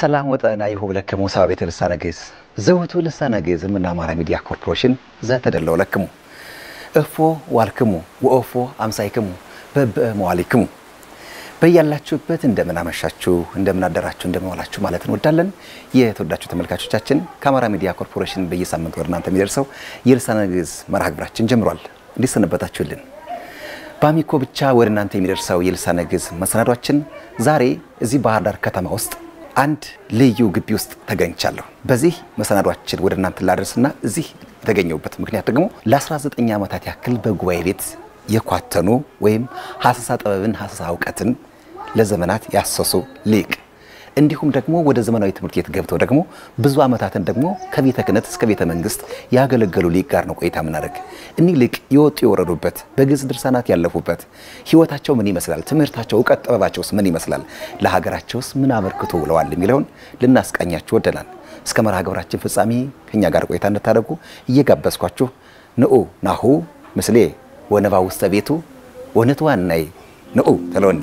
ሰላም ወጣና ይሁብ ለከሙ ሳቤት ልሳነ ግዕዝ ዘውቱ ልሳነ ግዕዝ ምን አማራ ሚዲያ ኮርፖሬሽን ዘተደለው ለከሙ እፎ ዋልከሙ ወኦፎ አምሳይከሙ በበመዋሊከሙ በያላችሁበት እንደምን አመሻችሁ እንደምን አደራችሁ እንደምን ዋላችሁ ማለት እንወዳለን የተወዳችሁ ተመልካቾቻችን ከአማራ ሚዲያ ኮርፖሬሽን በየሳምንቱ ወርናንተ የሚደርሰው የልሳነ ግዕዝ መርሃ ግብራችን ጀምሯል እንዲሰነበታችሁልን ባሚኮ ብቻ ወርናንተ የሚደርሰው የልሳነ ግዕዝ መሰናዷችን ዛሬ እዚህ ባህር ዳር ከተማ ውስጥ አንድ ልዩ ግቢ ውስጥ ተገኝቻለሁ በዚህ መሰናዷችን ወርናንተ ላደርስና እዚህ ተገኘውበት ምክንያት ደግሞ ለ19 ዓመታት ያክል በጉባኤ ቤት የኳተኑ ወይም ሐሳሳ ጥበብን ሐሳሳ ዕውቀትን ለዘመናት ያሰሱ ሊቅ እንዲሁም ደግሞ ወደ ዘመናዊ ትምህርት ቤት ገብተው ደግሞ ብዙ ዓመታትን ደግሞ ከቤተ ክህነት እስከ ቤተ መንግስት ያገለገሉ ሊቅ ጋር ነው ቆይታ ምናደርግ እኒ ሊቅ ይወጡ ይወረዱበት በግዕዝ ድርሳናት ያለፉበት ህይወታቸው ምን ይመስላል ትምህርታቸው ዕውቀት ጥበባቸውስ ምን ይመስላል ለሀገራቸውስ ምን አበርክቶ ውለዋል የሚለውን ልናስቃኛችሁ ወደናል እስከ መርሃ ግብራችን ፍጻሜ ከኛ ጋር ቆይታ እንድታደርጉ እየጋበዝኳችሁ ንዑ ናሁ ምስሌ ወነባ ውስተ ቤቱ ወነቷናይ ንዑ ተለወኒ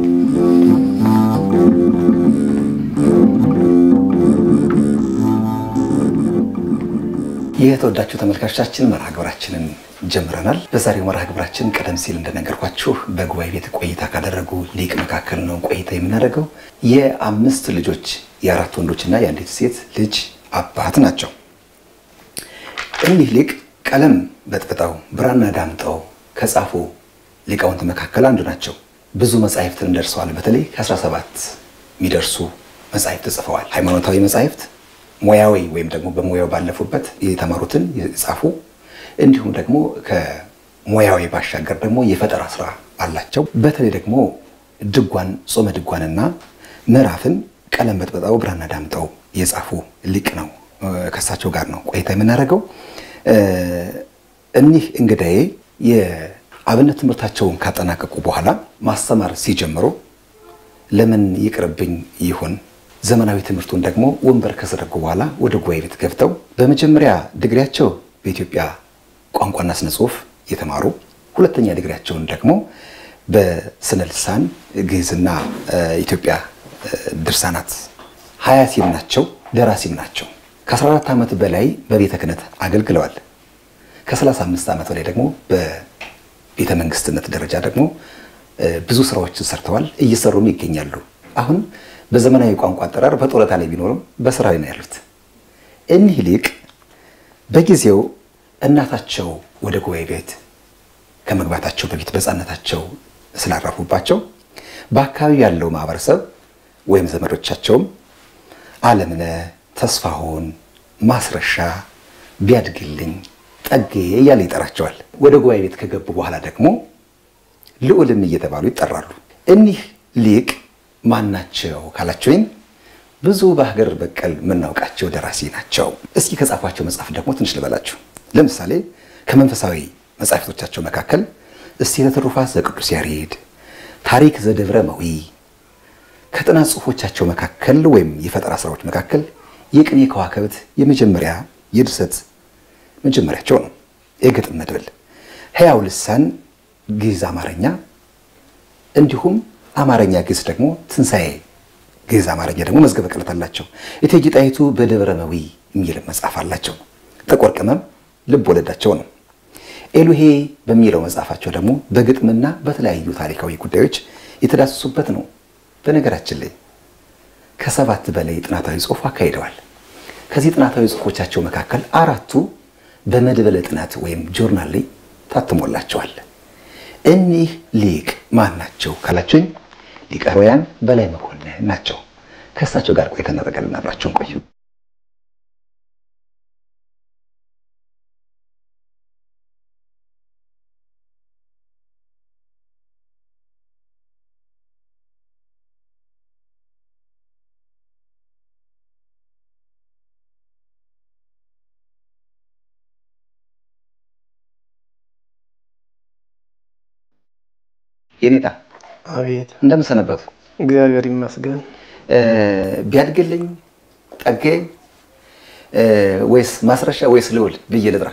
የተወዳችሁ ተመልካቾቻችን መርሃ ግብራችንን ጀምረናል በዛሬው መርሃ ግብራችን ቀደም ሲል እንደነገርኳችሁ በጉባኤ ቤት ቆይታ ካደረጉ ሊቅ መካከል ነው ቆይታ የምናደርገው የአምስት ልጆች የአራት ወንዶችና የአንዲት ሴት ልጅ አባት ናቸው እኒህ ሊቅ ቀለም በጥብጣው ብራና ዳምጠው ከጻፉ ሊቃውንት መካከል አንዱ ናቸው ብዙ መጻሕፍትን ደርሰዋል በተለይ ከ17 የሚደርሱ መጻሕፍት ጽፈዋል ሃይማኖታዊ መጻሕፍት ሞያዊ ወይም ደግሞ በሞያው ባለፉበት የተማሩትን የጻፉ እንዲሁም ደግሞ ከሞያዊ ባሻገር ደግሞ የፈጠራ ስራ አላቸው በተለይ ደግሞ ድጓን ጾመ ድጓንና ምዕራፍን ቀለም በጥብጣው ብራና ዳምጠው የጻፉ ሊቅ ነው ከሳቸው ጋር ነው ቆይታ የምናደርገው እኒህ እንግዳዬ የአብነት ትምህርታቸውን ካጠናቀቁ በኋላ ማስተማር ሲጀምሩ ለምን ይቅርብኝ ይሁን ዘመናዊ ትምህርቱን ደግሞ ወንበር ከሰረጉ በኋላ ወደ ጉባኤ ቤት ገብተው በመጀመሪያ ዲግሪያቸው በኢትዮጵያ ቋንቋና ስነ ጽሑፍ የተማሩ ሁለተኛ ዲግሪያቸውን ደግሞ በስነ ልሳን ግዕዝና ኢትዮጵያ ድርሳናት ሀያሲም ናቸው ደራሲም ናቸው ከ14 ዓመት በላይ በቤተ ክህነት አገልግለዋል ከ35 ዓመት በላይ ደግሞ በቤተ መንግስትነት ደረጃ ደግሞ ብዙ ስራዎችን ሰርተዋል እየሰሩም ይገኛሉ አሁን በዘመናዊ ቋንቋ አጠራር በጦረታ ላይ ቢኖርም በስራ ላይ ነው ያሉት እኒህ ሊቅ በጊዜው እናታቸው ወደ ጉባኤ ቤት ከመግባታቸው በፊት በጻነታቸው ስላረፉባቸው በአካባቢ ያለው ማህበረሰብ ወይም ዘመዶቻቸው ዓለምነ ተስፋሁን ማስረሻ ቢያድግልኝ ጠጌ እያለ ይጠራቸዋል ወደ ጉባኤ ቤት ከገቡ በኋላ ደግሞ ልዑልን እየተባሉ ይጠራሉ እኒህ ሊቅ ማናቸው ካላችሁኝ ብዙ በሀገር በቀል ምናውቃቸው ደራሲ ናቸው እስኪ ከጻፏቸው መጽሐፍ ደግሞ ትንሽ ልበላችሁ ለምሳሌ ከመንፈሳዊ መጽሐፍቶቻቸው መካከል እስቲነ ትሩፋት ዘቅዱስ ያሬድ ታሪክ ዘደብረ መዊ ከጥናት ጽሑፎቻቸው መካከል ወይም የፈጠራ ስራዎች መካከል የቅኔ ከዋክብት የመጀመሪያ የድርሰት መጀመሪያቸው ነው የግጥም መድብል ሕያው ልሳን ግዕዝ አማርኛ እንዲሁም አማርኛ ግዕዝ ደግሞ ትንሳኤ ግዕዝ አማርኛ ደግሞ መዝገበ ቃላት አላቸው እቴጌ ጣይቱ በደብረ መዊ የሚል መጽሐፍ አላቸው ጥቁር ቅመም ልብ ወለዳቸው ነው ኤሉሄ በሚለው መጽሐፋቸው ደግሞ በግጥምና በተለያዩ ታሪካዊ ጉዳዮች የተዳሰሱበት ነው በነገራችን ላይ ከ7 በላይ ጥናታዊ ጽሑፍ አካሂደዋል ከዚህ ጥናታዊ ጽሑፎቻቸው መካከል 4ቱ በመድበለ ጥናት ወይም ጆርናል ላይ ታትሞላቸዋል እኒህ ሊቅ ማን ናቸው ካላችሁኝ ሊቀ ኅሩያን በላይ መኮንን ናቸው ከእሳቸው ጋር ቆይታ እናደርጋለን አብራችሁን ቆዩ የኔታ አቤት እንደምሰነበቱ እግዚአብሔር ይመስገን ቢያድግልኝ ጠጌ ወይስ ማስረሻ ወይስ ልዑል ብዬ ልጥራ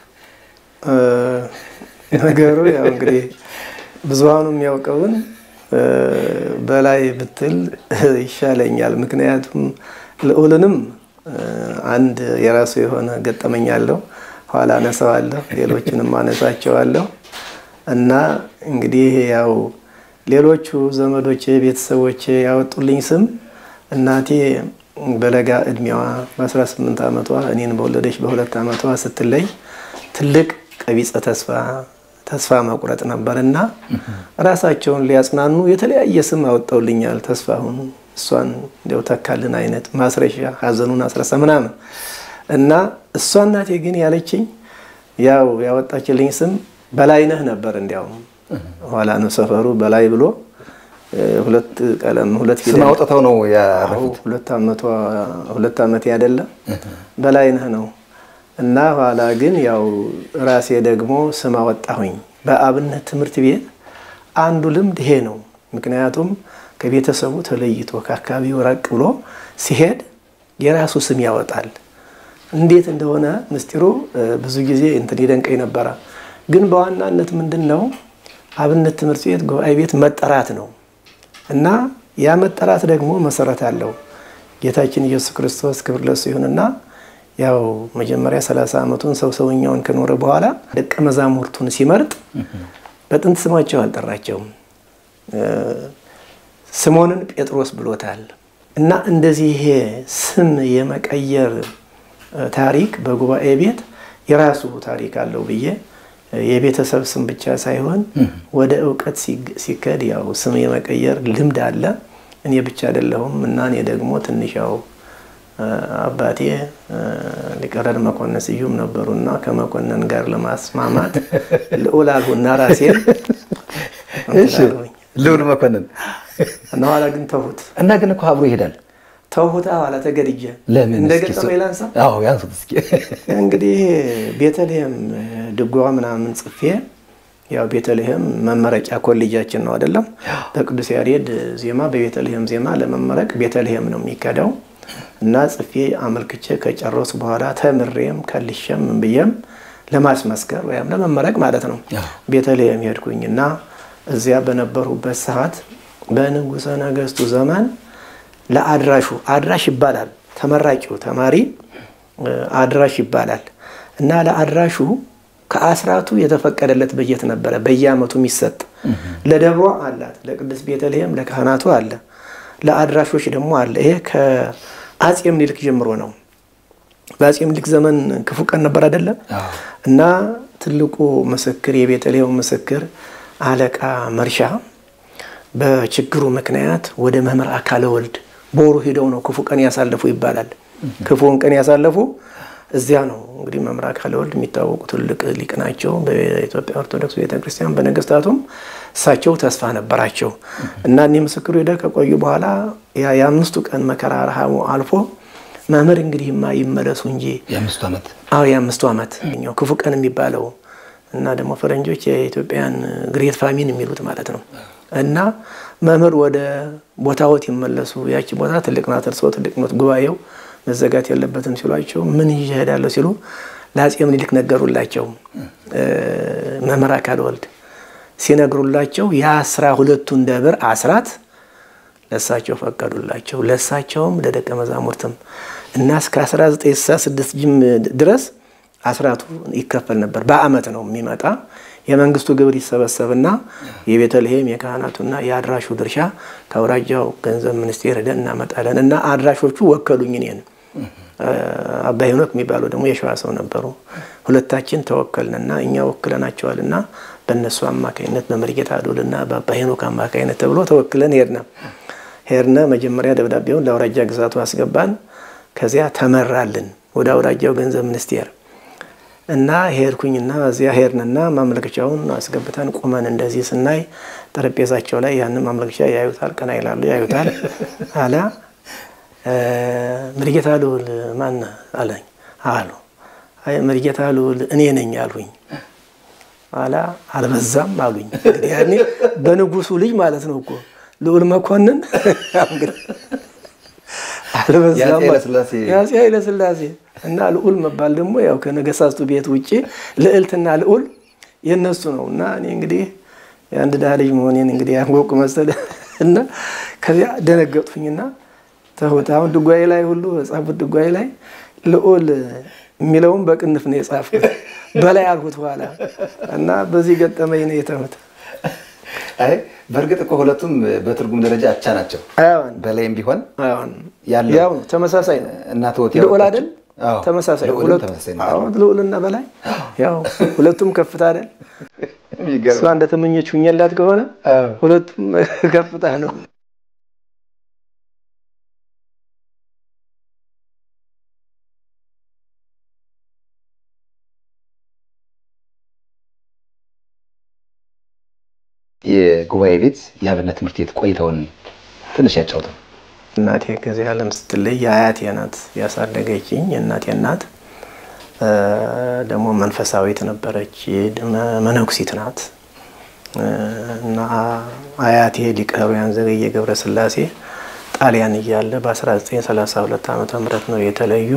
ነገሩ ያው እንግዲህ ብዙሃኑ የሚያውቀውን በላይ ብትል ይሻለኛል። ምክንያቱም ልዑልንም አንድ የራሱ የሆነ ገጠመኝ አለው። ኋላ አነሳዋለሁ፣ ሌሎችንም አነሳቸዋለሁ። እና እንግዲህ ያው ሌሎቹ ዘመዶቼ ቤተሰቦቼ ያወጡልኝ ስም እናቴ በለጋ እድሜዋ በ18 ዓመቷ እኔን በወለደች በ2 ዓመቷ ስትለይ ትልቅ ቀቢጸ ተስፋ መቁረጥ ነበርና ራሳቸውን ሊያጽናኑ የተለያየ ስም አወጣውልኛል። ተስፋሁን እሷን እንደው ተካልን አይነት ማስረሻ ሐዘኑን አስረሳ ምናምን እና እሷ እናቴ ግን ያለችኝ ያው ያወጣችልኝ ስም በላይነህ ነበር። እንዲያው ኋላ ነው ሰፈሩ በላይ ብሎ ሁለት ቀለም ሁለት ፊደል ስም አውጥተው ነው ያረፉት። 2 ዓመት ያደለ በላይነህ ነው። እና ኋላ ግን ያው ራሴ ደግሞ ስም አወጣሁኝ። በአብነት ትምህርት ቤት አንዱ ልምድ ይሄ ነው። ምክንያቱም ከቤተሰቡ ተለይቶ ከአካባቢው ራቅ ብሎ ሲሄድ የራሱ ስም ያወጣል። እንዴት እንደሆነ ምስጢሩ ብዙ ጊዜ እንትን ይደንቀኝ ነበር። ግን በዋናነት ምንድነው አብነት ትምህርት ቤት ጉባኤ ቤት መጠራት ነው። እና ያ መጠራት ደግሞ መሰረት አለው። ጌታችን ኢየሱስ ክርስቶስ ክብር ለእሱ ይሁንና ያው መጀመሪያ 30 ዓመቱን ሰውኛውን ከኖረ በኋላ ደቀ መዛሙርቱን ሲመርጥ በጥንት ስማቸው አልጠራቸውም። ስምዖንን ጴጥሮስ ብሎታል። እና እንደዚህ ይሄ ስም የመቀየር ታሪክ በጉባኤ ቤት የራሱ ታሪክ አለው ብዬ የቤተሰብ ስም ብቻ ሳይሆን ወደ ዕውቀት ሲከድ ያው ስም የመቀየር ልምድ አለ። እኔ ብቻ አይደለሁም እና እኔ ደግሞ ትንሽው አባቴ ሊቀረድ መኮንን ስዩም ነበሩና ከመኮንን ጋር ለማስማማት ልዑል አልሁና ራሴን እሺ ልዑል መኮንን እና ኋላ ግን ተውሁት እና ግን እኮ አብሮ ይሄዳል። ተውሁት ኋላ ተገድጄ እንደገጠመ ይላንሳ። አዎ ያንሱት እስኪ። እንግዲህ ቤተልሔም ድጓ ምናምን ጽፌ ያው ቤተልሔም መመረቂያ ኮሌጃችን ነው አይደለም። በቅዱስ ያሬድ ዜማ በቤተልሔም ዜማ ለመመረቅ ቤተልሔም ነው የሚከዳው። እና ጽፌ አመልክቼ ከጨረሱ በኋላ ተምሬም ከልሸም ብየም ለማስመስከር ወይም ለመመረቅ ማለት ነው ቤተልሔም ሄድኩኝና እዚያ በነበሩበት ሰዓት በንጉሠ ነገሥቱ ዘመን ለአድራሹ አድራሽ ይባላል። ተመራቂው ተማሪ አድራሽ ይባላል። እና ለአድራሹ ከአስራቱ የተፈቀደለት በጀት ነበረ በየዓመቱ የሚሰጥ። ለደብሯ አላት፣ ለቅዱስ ቤተልሔም ለካህናቱ አለ፣ ለአድራሾች ደግሞ አለ። ይሄ ከአጼ ምኒልክ ጀምሮ ነው። በአጼ ምኒልክ ዘመን ክፉ ቀን ነበር አይደለም። እና ትልቁ ምስክር የቤተልሔም ምስክር አለቃ መርሻ በችግሩ ምክንያት ወደ መምህር አካለ ወልድ ቦሩ ሄደው ነው ክፉ ቀን ያሳለፉ ይባላል። ክፉን ቀን ያሳለፉ እዚያ ነው። እንግዲህ መምህር አካለ ወልድ የሚታወቁ ትልቅ ሊቅ ናቸው በኢትዮጵያ ኦርቶዶክስ ቤተክርስቲያን በነገስታቱም እሳቸው ተስፋ ነበራቸው። እና እኔ ምስክሩ ሄደ ከቆዩ በኋላ ያ5 ቀን መከራ ረሃቡ አልፎ መምህር እንግዲህማ ይመለሱ እንጂ ያ5 ዓመት ያ5 ዓመት ነው ክፉ ቀን የሚባለው። እና ደግሞ ፈረንጆች የኢትዮጵያን ግሬት ፋሚን የሚሉት ማለት ነው። እና መምህር ወደ ቦታዎት ይመለሱ፣ ያቺ ቦታ ትልቅ ናት፣ እርሶ ትልቅ ነው፣ ጉባኤው መዘጋት ያለበትም ሲሏቸው ምን ይሄዳሉ ሲሉ ለአጼ ምኒልክ ነገሩላቸው። መምህር አካለ ወልድ ሲነግሩላቸው ያ12ቱን ደብር አስራት ለሳቸው ፈቀዱላቸው። ለሳቸውም ለደቀ መዛሙርትም እና እስከ 1966 ድረስ አስራቱ ይከፈል ነበር። በአመት ነው የሚመጣ የመንግስቱ ግብር ይሰበሰብና የቤተልሔም የካህናቱና የአድራሹ ድርሻ ከአውራጃው ገንዘብ ሚኒስቴር ሄደን እናመጣለን። እና አድራሾቹ ወከሉኝ እኔን። አባ ሄኖክ የሚባሉ ደግሞ የሸዋ ሰው ነበሩ። ሁለታችን ተወከልንና እኛ ወክለናቸዋልና በእነሱ አማካይነት በመርጌታ ዶልና በአባ ሄኖክ አማካይነት ተብሎ ተወክለን ሄድነ። መጀመሪያ ደብዳቤውን ለአውራጃ ግዛቱ አስገባን። ከዚያ ተመራልን ወደ አውራጃው ገንዘብ ሚኒስቴር እና ሄድኩኝና እዚያ ሄድንና ማመልከቻውን አስገብተን ቆመን እንደዚህ ስናይ ጠረጴዛቸው ላይ ያን ማመልከቻ ያዩታል፣ ቀና ይላሉ፣ ያዩታል። አላ መርጌታ ልዑል ማን አለኝ አሉ። አይ መርጌታ ልዑል እኔ ነኝ አልሁኝ። አላ አልበዛም አሉኝ። እንግዲህ ያኔ በንጉሱ ልጅ ማለት ነው እኮ ልዑል መኮንን አልበዛም ያጼ ኃይለ ሥላሴ እና ልዑል መባል ደግሞ ያው ከነገስታቱ ቤት ውጪ ልዕልትና ልዑል የነሱ ነው። እና እኔ እንግዲህ የአንድ ድሃ ልጅ መሆኔን እንግዲህ ያንጎቁ መሰለ እና ከዚያ ደነገጥኩኝና ተውት። አሁን ድጓዬ ላይ ሁሉ ጻፉት ድጓዬ ላይ ልዑል የሚለውን በቅንፍ ነው የጻፍኩት በላይ አልኩት በኋላ እና በዚህ ገጠመኝ ነው የተውት። አይ በርግጥ እኮ ሁለቱም በትርጉም ደረጃ አቻ ናቸው። በላይም ቢሆን ያው ተመሳሳይ ነው። እናቶት ልዑል አይደል? ተመሳሳይ ልዑልና በላይ ያው ሁለቱም ከፍታ አይደል? እሷ እንደተመኘችው ኛላት ከሆነ ሁለቱም ከፍታ ነው። የጉባኤ ቤት የአብነት ትምህርት ቤት ቆይታውን ትንሽ ያጫውተው። እናቴ ከዚህ ዓለም ስትለይ አያቴ ናት ያሳደገችኝ። የእናቴ እናት ደግሞ መንፈሳዊት ነበረች፣ መነኩሲት ናት እና አያቴ ሊቀ ኅሩያን ዘገየ ገብረ ሥላሴ ጣሊያን እያለ በ1932 ዓመተ ምህረት ነው የተለዩ።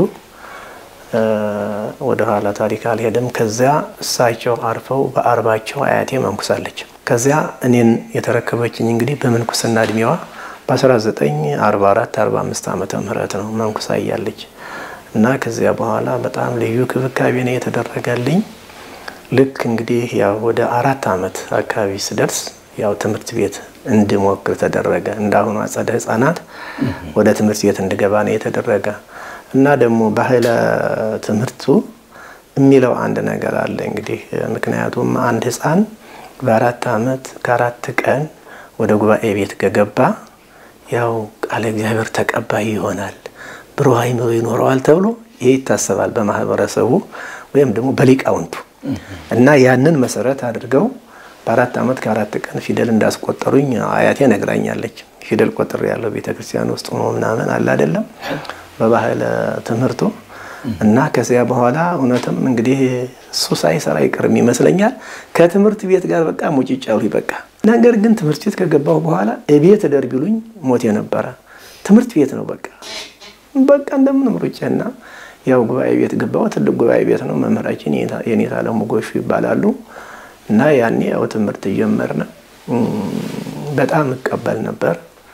ወደ ኋላ ታሪክ አልሄድም። ከዚያ እሳቸው አርፈው በአርባቸው አያቴ መንኩሳለች። ከዚያ እኔን የተረከበችኝ እንግዲህ በመንኩስና እድሜዋ በ1944 45 ዓመተ ምህረት ነው መንኩሳ እያለች እና ከዚያ በኋላ በጣም ልዩ ክብካቤ ነው የተደረገልኝ። ልክ እንግዲህ ያው ወደ 4 ዓመት አካባቢ ስደርስ ያው ትምህርት ቤት እንድሞክር ተደረገ። እንዳሁኑ አጸደ ህፃናት ወደ ትምህርት ቤት እንድገባ ነው የተደረገ እና ደግሞ ባህለ ትምህርቱ የሚለው አንድ ነገር አለ እንግዲህ ምክንያቱም አንድ ህፃን በ4 ዓመት ከ4 ቀን ወደ ጉባኤ ቤት ከገባ ያው ቃለ እግዚአብሔር ተቀባይ ይሆናል፣ ብሩህ አእምሮ ይኖረዋል ተብሎ ይታሰባል በማህበረሰቡ ወይም ደግሞ በሊቃውንቱ እና ያንን መሰረት አድርገው በ4 ዓመት ከ4 ቀን ፊደል እንዳስቆጠሩኝ አያቴ ነግራኛለች። ፊደል ቆጥሬ ያለው ቤተክርስቲያን ውስጥ ነው ምናምን አለ አይደለም በባህለ ትምህርቱ እና ከዚያ በኋላ እውነትም እንግዲህ ሱሳይ ሰራ ይቀርም ይመስለኛል ከትምህርት ቤት ጋር በቃ ሙጭጫው ይበቃ። ነገር ግን ትምህርት ቤት ከገባው በኋላ እቤት ደርቢሉኝ ሞት የነበረ ትምህርት ቤት ነው በቃ እንደምን ምሩጨና ያው ጉባኤ ቤት ገባው። ትልቅ ጉባኤ ቤት ነው። መምህራችን የኔታ አለሙ ጎሹ ይባላሉ እና ያኔ ያው ትምህርት ጀመርነ። በጣም እቀበል ነበር።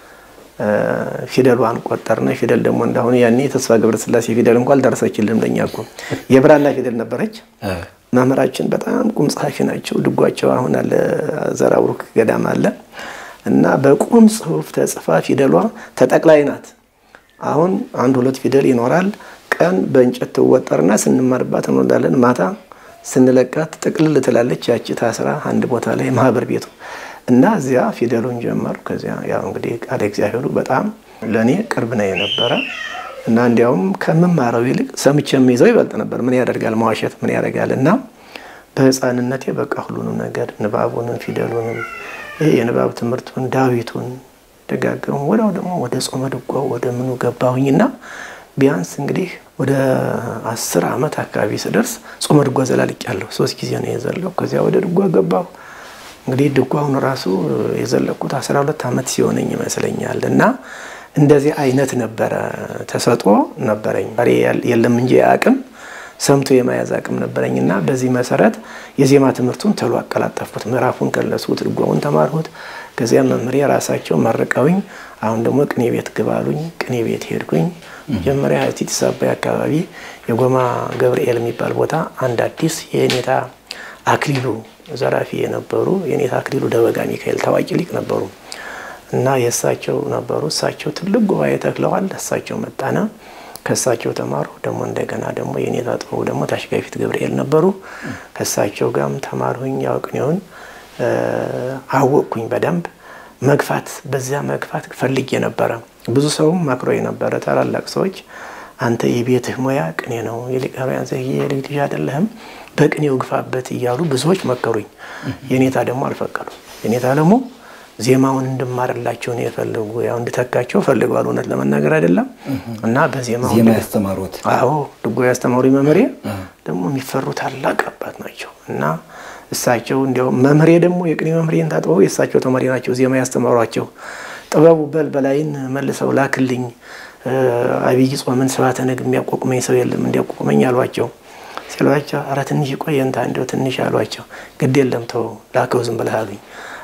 ፊደሏን ቆጠርነ። ፊደል ደግሞ እንዳሁን ያኔ ተስፋ ገብረ ሥላሴ ፊደል እንኳን አልደረሰችልም ለኛ እኮ የብራና ፊደል ነበረች። መምህራችን በጣም ቁም ጸሐፊ ናቸው። ድጓቸው አሁን አለ ዘራውሩክ ገዳም አለ እና በቁም ጽሑፍ ተጽፋ ፊደሏ ተጠቅላይ ናት። አሁን 1-2 ፊደል ይኖራል። ቀን በእንጨት ተወጠርና ስንማርባት እንወዳለን። ማታ ስንለቃት ጥቅልል ትላለች። ያቺ ታስራ አንድ ቦታ ላይ ማህበር ቤቱ እና እዚያ ፊደሉን ጀመሩ። ከዚያ ያው እንግዲህ ቃለ እግዚአብሔሩ በጣም ለኔ ቅርብ ነው የነበረ እና እንዲያውም ከመማራው ይልቅ ሰምቼም ይዘው ይበልጥ ነበር። ምን ያደርጋል መዋሸት ምን ያደርጋልና በህፃንነቴ በቃ ሁሉንም ነገር ንባቡንም ፊደሉንም የንባብ ትምህርቱን ዳዊቱን ደጋገሙ። ወዳው ደግሞ ወደ ጾመ ድጓው ወደ ምኑ ገባሁኝና ቢያንስ እንግዲህ ወደ 10 ዓመት አካባቢ ስደርስ ጾመ ድጓ ዘላልቄያለሁ። 3 ጊዜ ነው የዘለልኩ። ከዚያ ወደ ድጓ ገባሁ። እንግዲህ ድጓውን ራሱ የዘለቁት 12 ዓመት ሲሆነኝ ይመስለኛል እና እንደዚህ አይነት ነበረ ተሰጦ ነበረኝ። ባሪ የለም እንጂ አቅም ሰምቶ የማያዝ አቅም ነበረኝና በዚህ መሰረት የዜማ ትምህርቱን ተሎ አቀላጠፍኩት። ምዕራፉን ከለሱት፣ ድጓውን ተማርኩት። ከዚያ መምህሬ ራሳቸው መርቀውኝ አሁን ደግሞ ቅኔ ቤት ግባሉኝ። ቅኔ ቤት ሄድኩኝ። መጀመሪያ ቲቲስ አባይ አካባቢ የጎማ ገብርኤል የሚባል ቦታ አንድ አዲስ የኔታ አክሊሉ ዘራፊ የነበሩ የኔታ አክሊሉ ደበጋ ሚካኤል ታዋቂ ሊቅ ነበሩ እና የሳቸው ነበሩ። እሳቸው ትልቅ ጉባኤ ተክለዋል። እሳቸው መጣና ከሳቸው ተማሩ። ደግሞ እንደገና ደግሞ የኔታ ጥሩ ደግሞ ታሽጋፊት ገብርኤል ነበሩ። ከሳቸው ጋርም ተማርሁኝ። ያው ቅኔውን አወቅኩኝ በደንብ መግፋት በዚያ መግፋት ፈልጌ ነበረ። ብዙ ሰውም መክሮኝ ነበረ። ታላላቅ ሰዎች አንተ የቤትህ ሙያ ቅኔ ነው፣ የሊቀ ኅሩያን ዘገየ ልጅ አይደለህም፣ በቅኔው ግፋበት እያሉ ብዙዎች መከሩኝ። የኔታ ደግሞ አልፈቀዱም። የኔታ ደግሞ ዜማውን እንድማርላቸው ነው የፈለጉ። ያው እንድተካቸው ፈልገዋል እውነት ለመናገር አይደለም እና በዜማው ዜማ ያስተማሩት አዎ ድጓ ያስተማሩ መምህሬ ደግሞ የሚፈሩ ታላቅ አባት ናቸው እና እሳቸው እንዲያው መምህሬ ደግሞ የቅኔ መምህሬን ታጥበው የእሳቸው ተማሪ ናቸው። ዜማ ያስተማሯቸው ጥበቡ በላይን መልሰው ላክልኝ አብይ ጾምን ስብሐተ ነግህ የሚያቋቁመኝ ሰው የለም እንዲያቋቁመኝ አሏቸው። ሲሏቸው ኧረ ትንሽ ቆይ እንታ እንደው ትንሽ አሏቸው። ግድ የለም ተው ላከው ዝም ብለህ አሉኝ።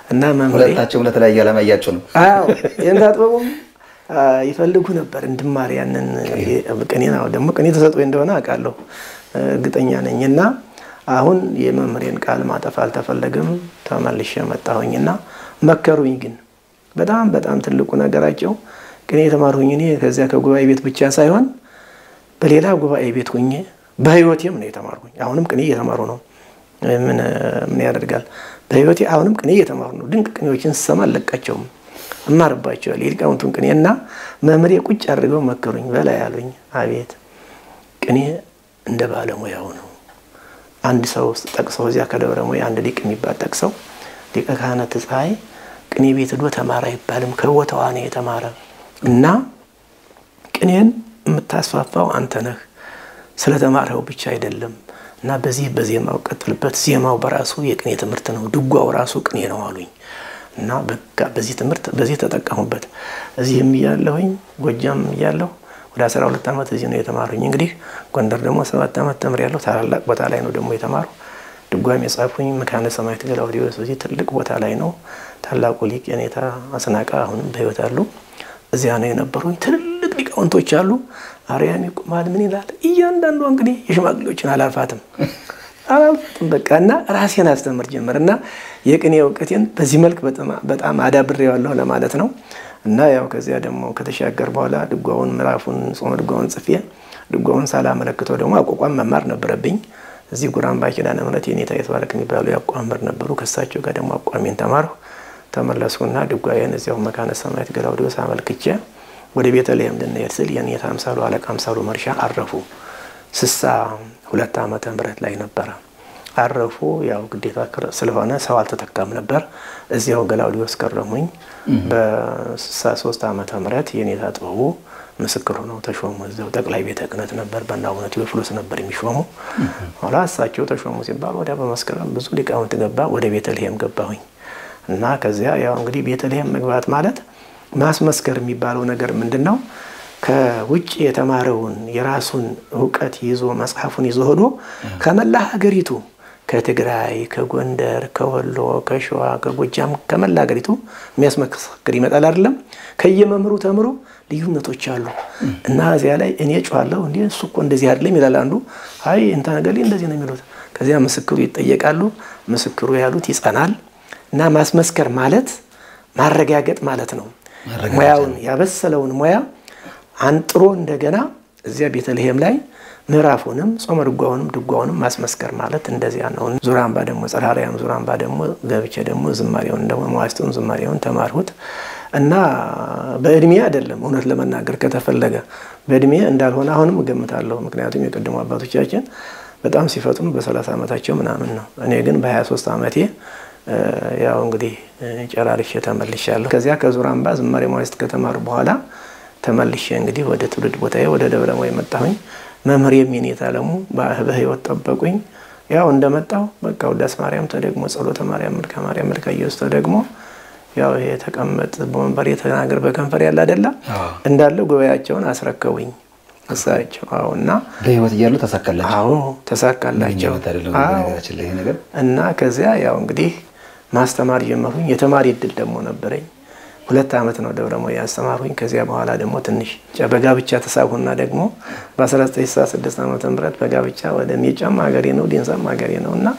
እና መምህሬ ሁለታቸውም ለተለያየ ዓላማ እያቸው ነው። አዎ የእንታ ጥበቡም ይፈልጉ ነበር እንድማር ያንን ቅኔ ነው። ደግሞ ቅኔ ተሰጥቶ እንደሆነ አውቃለሁ እርግጠኛ ነኝና አሁን የመምህሬን ቃል ማጠፍ አልተፈለገም። ተመልሼ መጣሁኝና መከሩኝ። ግን በጣም ትልቁ ነገራቸው ቅኔ የተማርሁኝ እኔ ከዚያ ከጉባኤ ቤት ብቻ ሳይሆን በሌላ ጉባኤ ቤት ሆኜ በህይወቴም ነው የተማርሁኝ። አሁንም ቅኔ እየተማሩ ነው። ምን ያደርጋል በህይወቴ አሁንም ቅኔ እየተማሩ ነው። ድንቅ ቅኔዎችን ስሰማ አለቃቸውም እማርባቸዋለሁ የሊቃውንቱን ቅኔና መምህሬ ቁጭ አድርገው መከሩኝ። በላይ ያሉኝ አቤት ቅኔ እንደ ባለሙያው ነው። አንድ ሰው ጠቅሰው እዚያ ከደብረ ሞይ አንድ ሊቅ የሚባል ጠቅሰው ሊቀ ካህናት ፀሐይ ቅኔ ቤት ሄዶ ተማረ አይባልም ከቦታዋ ነው የተማረ እና ቅኔን የምታስፋፋው አንተ ነህ ስለተማረው ብቻ አይደለም እና በዜማው ቀጥልበት ዜማው በራሱ የቅኔ ትምህርት ነው ድጓው ራሱ ቅኔ ነው አሉኝ እና በቃ በዚህ ትምህርት በዚህ ተጠቀሙበት። እዚህም ያለሁኝ ጎጃም ያለው ወደ 12 ዓመት እዚህ ነው የተማሩኝ። እንግዲህ ጎንደር ደግሞ 7 ዓመት ተምሬያለሁ። ታላላቅ ቦታ ላይ ነው ደግሞ የተማሩ። ድጓም የጻፉኝ መካነ ሰማዕት ገላውዴዎስ እዚህ ትልቅ ቦታ ላይ ነው። ታላቁ ሊቅ የኔታ አስናቀ አሁንም በህይወት አሉ። እዚያ ነው የነበሩኝ። ትልልቅ ሊቃውንቶች አሉ። አርያም ይቆማል ምን ይላል እያንዳንዱ እንግዲህ የሽማግሌዎችን አላልፋትም በቃና ራሴን አስተምር ጀመርና የቅኔ ዕውቀቴን በዚህ መልክ በጣም አዳብሬዋለሁ ለማለት ነው። እና ያው ከዚያ ደግሞ ከተሻገር በኋላ ድጓውን ምዕራፉን ጾመ ድጓውን ጽፌ ድጓውን ሳላመለክተው ደግሞ አቋቋም መማር ነበረብኝ። እዚህ ጉራምባ ኪዳነ ምሕረት የኔታ የተባረክ የሚባሉ ያቋቋም መምህር ነበሩ። ከሳቸው ጋር ደግሞ አቋቋሜን ተማርኩ። ተመለስኩና ድጓዬን እዚያው መካነ ሰማዕት ገላውዴዎስ አመልክቼ ወደ ቤተልሔም ልንሄድ ስል የኔታ አምሳሉ አለቃ አምሳሉ መርሻ አረፉ። 62 ዓመተ ምህረት ላይ ነበር አረፉ። ያው ግዴታ ስለሆነ ሰው አልተተካም ነበር። እዚያው ገላውዴዎስ ከረሙኝ። በ63 ዓመተ ምህረት የኔታ ጥበቡ ምስክር ሆነው ተሾሙ። እዚያው ጠቅላይ ቤተ ክህነት ነበር በአቡነ ቴዎፍሎስ ነበር የሚሾሙ። ኋላ እሳቸው ተሾሙ ሲባል ወዲያ በመስከረም ብዙ ሊቃውንት ገባ። ወደ ቤተልሔም ገባሁኝ እና ከዚያ ያው እንግዲህ ቤተልሔም መግባት ማለት ማስመስከር የሚባለው ነገር ምንድነው? ከውጭ የተማረውን የራሱን ዕውቀት ይዞ መጽሐፉን ይዞ ሄዶ ከመላ ሀገሪቱ ከትግራይ ከጎንደር ከወሎ ከሸዋ ከጎጃም ከመላ ሀገሪቱ የሚያስመስክር ይመጣል አይደለም። ከየመምሩ ተምሮ ልዩነቶች አሉ እና እዚያ ላይ እኔ ጫዋለሁ እንዴ እሱ እኮ እንደዚህ አይደለም ይላል አንዱ። አይ እንታ ነገር ላይ እንደዚህ ነው የሚሉት። ከዚያ ምስክሩ ይጠየቃሉ። ምስክሩ ያሉት ይጸናል። እና ማስመስከር ማለት ማረጋገጥ ማለት ነው። ሙያውን ያበሰለውን ሙያ አንጥሮ እንደገና እዚያ ቤተልሔም ላይ ምዕራፉንም ጾመ ድጓውንም ማስመስከር ማለት እንደዚያ ነው። ዙራምባ ደግሞ ጸራሪያም ዙራምባ ደግሞ ገብቼ ደግሞ ዝማሬውን ደግሞ መዋሥዕቱን ዝማሬውን ተማርሁት እና በእድሜ አይደለም እውነት ለመናገር ከተፈለገ በእድሜ እንዳልሆነ አሁንም እገምታለሁ። ምክንያቱም የቀደሙ አባቶቻችን በጣም ሲፈጥኑ በ30 ዓመታቸው ምናምን ነው። እኔ ግን በ23 ዓመቴ ያው እንግዲህ ጨራርሼ ተመልሻለሁ። ከዚያ ከዙራምባ ዝማሬ መዋሥዕት ከተማሩ በኋላ ተመልሼ እንግዲህ ወደ ትውልድ ቦታዬ ወደ ደብረ ሞይ መጣሁኝ። መምህር የኔታ አለሙ በህይወት ጠበቁኝ። ያው እንደመጣው በቃ ውዳሴ ማርያም ተደግሞ ጸሎተ ማርያም መልካ ማርያም መልካ ኢየሱስ ተደግሞ ያው የተቀመጥ በመንበር የተናገር በከንፈር ያለ አይደለ እንዳለ ጉባኤያቸውን አስረከቡኝ እሳቸው። አውና በህይወት እያሉ ተሳካላቸው። አዎ ተሳካላቸው። እና ከዚያ ያው እንግዲህ ማስተማር ጀመሩኝ። የተማሪ እድል ደግሞ ነበረኝ። 2 ዓመት ነው ደብረ ሞይ ያስተማሩኝ። ከዚያ በኋላ ደግሞ ትንሽ በጋብቻ ተሳቡና ደግሞ በ1966 ዓመተ ምህረት በጋብቻ ወደ ሜጫም ሀገሬ ነው ዲንሳም ሀገሬ ነውና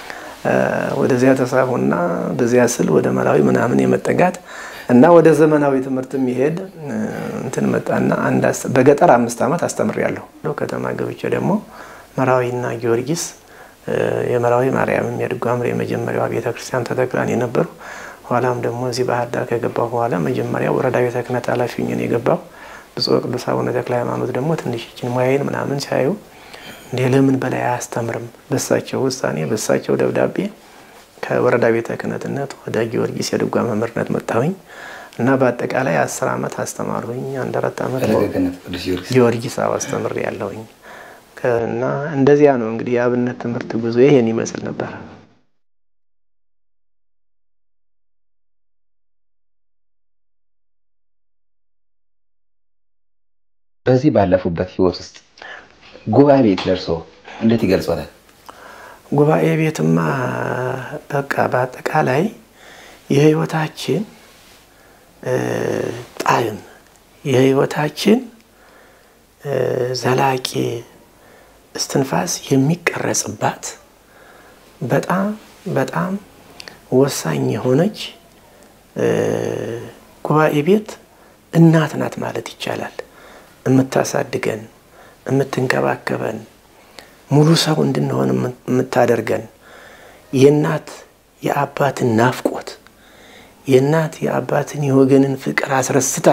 ወደዚያ ተሳቡና በዚያ ስል ወደ መራዊ ምናምን የመጠጋት እና ወደ ዘመናዊ ትምህርት የሚሄድ እንትን መጣና በገጠር 5 ዓመት አስተምሬያለሁ። ከተማ ገብቼ ደግሞ መራዊና ጊዮርጊስ የመራዊ ማርያም የድጓም የመጀመሪያው ቤተክርስቲያን ተተክላን የነበሩ ኋላም ደግሞ እዚህ ባህር ዳር ከገባሁ በኋላ መጀመሪያ ወረዳ ቤተ ክህነት ኃላፊ ሆኜ ነው የገባሁ። ብፁዕ ቅዱስ አቡነ ተክለ ሃይማኖት ደግሞ ትንሽ እቺን ሙያዬን ምናምን ሲያዩ እንዴ ለምን በላይ አስተምርም በሳቸው ውሳኔ በሳቸው ደብዳቤ ከወረዳ ቤተ ክህነትነት ወደ ጊዮርጊስ የድጓ መምህርነት መጣሁኝ እና በአጠቃላይ 10 ዓመት አስተማሩኝ። 4 ዓመት ጊዮርጊስ አስተምሬያለሁኝ እና እንደዚያ ነው እንግዲህ የአብነት ትምህርት ጉዞ ይሄን ይመስል ነበር። በዚህ ባለፉበት ህይወት ውስጥ ጉባኤ ቤት ለርሶ እንዴት ይገልጻል? ጉባኤ ቤትማ በቃ በአጠቃላይ የህይወታችን ጣዕም የህይወታችን ዘላቂ እስትንፋስ የሚቀረጽባት በጣም በጣም ወሳኝ የሆነች ጉባኤ ቤት እናት ናት ማለት ይቻላል። የምታሳድገን የምትንከባከበን ሙሉ ሰው እንድንሆን የምታደርገን የእናት የአባትን ናፍቆት የእናት የአባትን የወገንን ፍቅር አስረስታ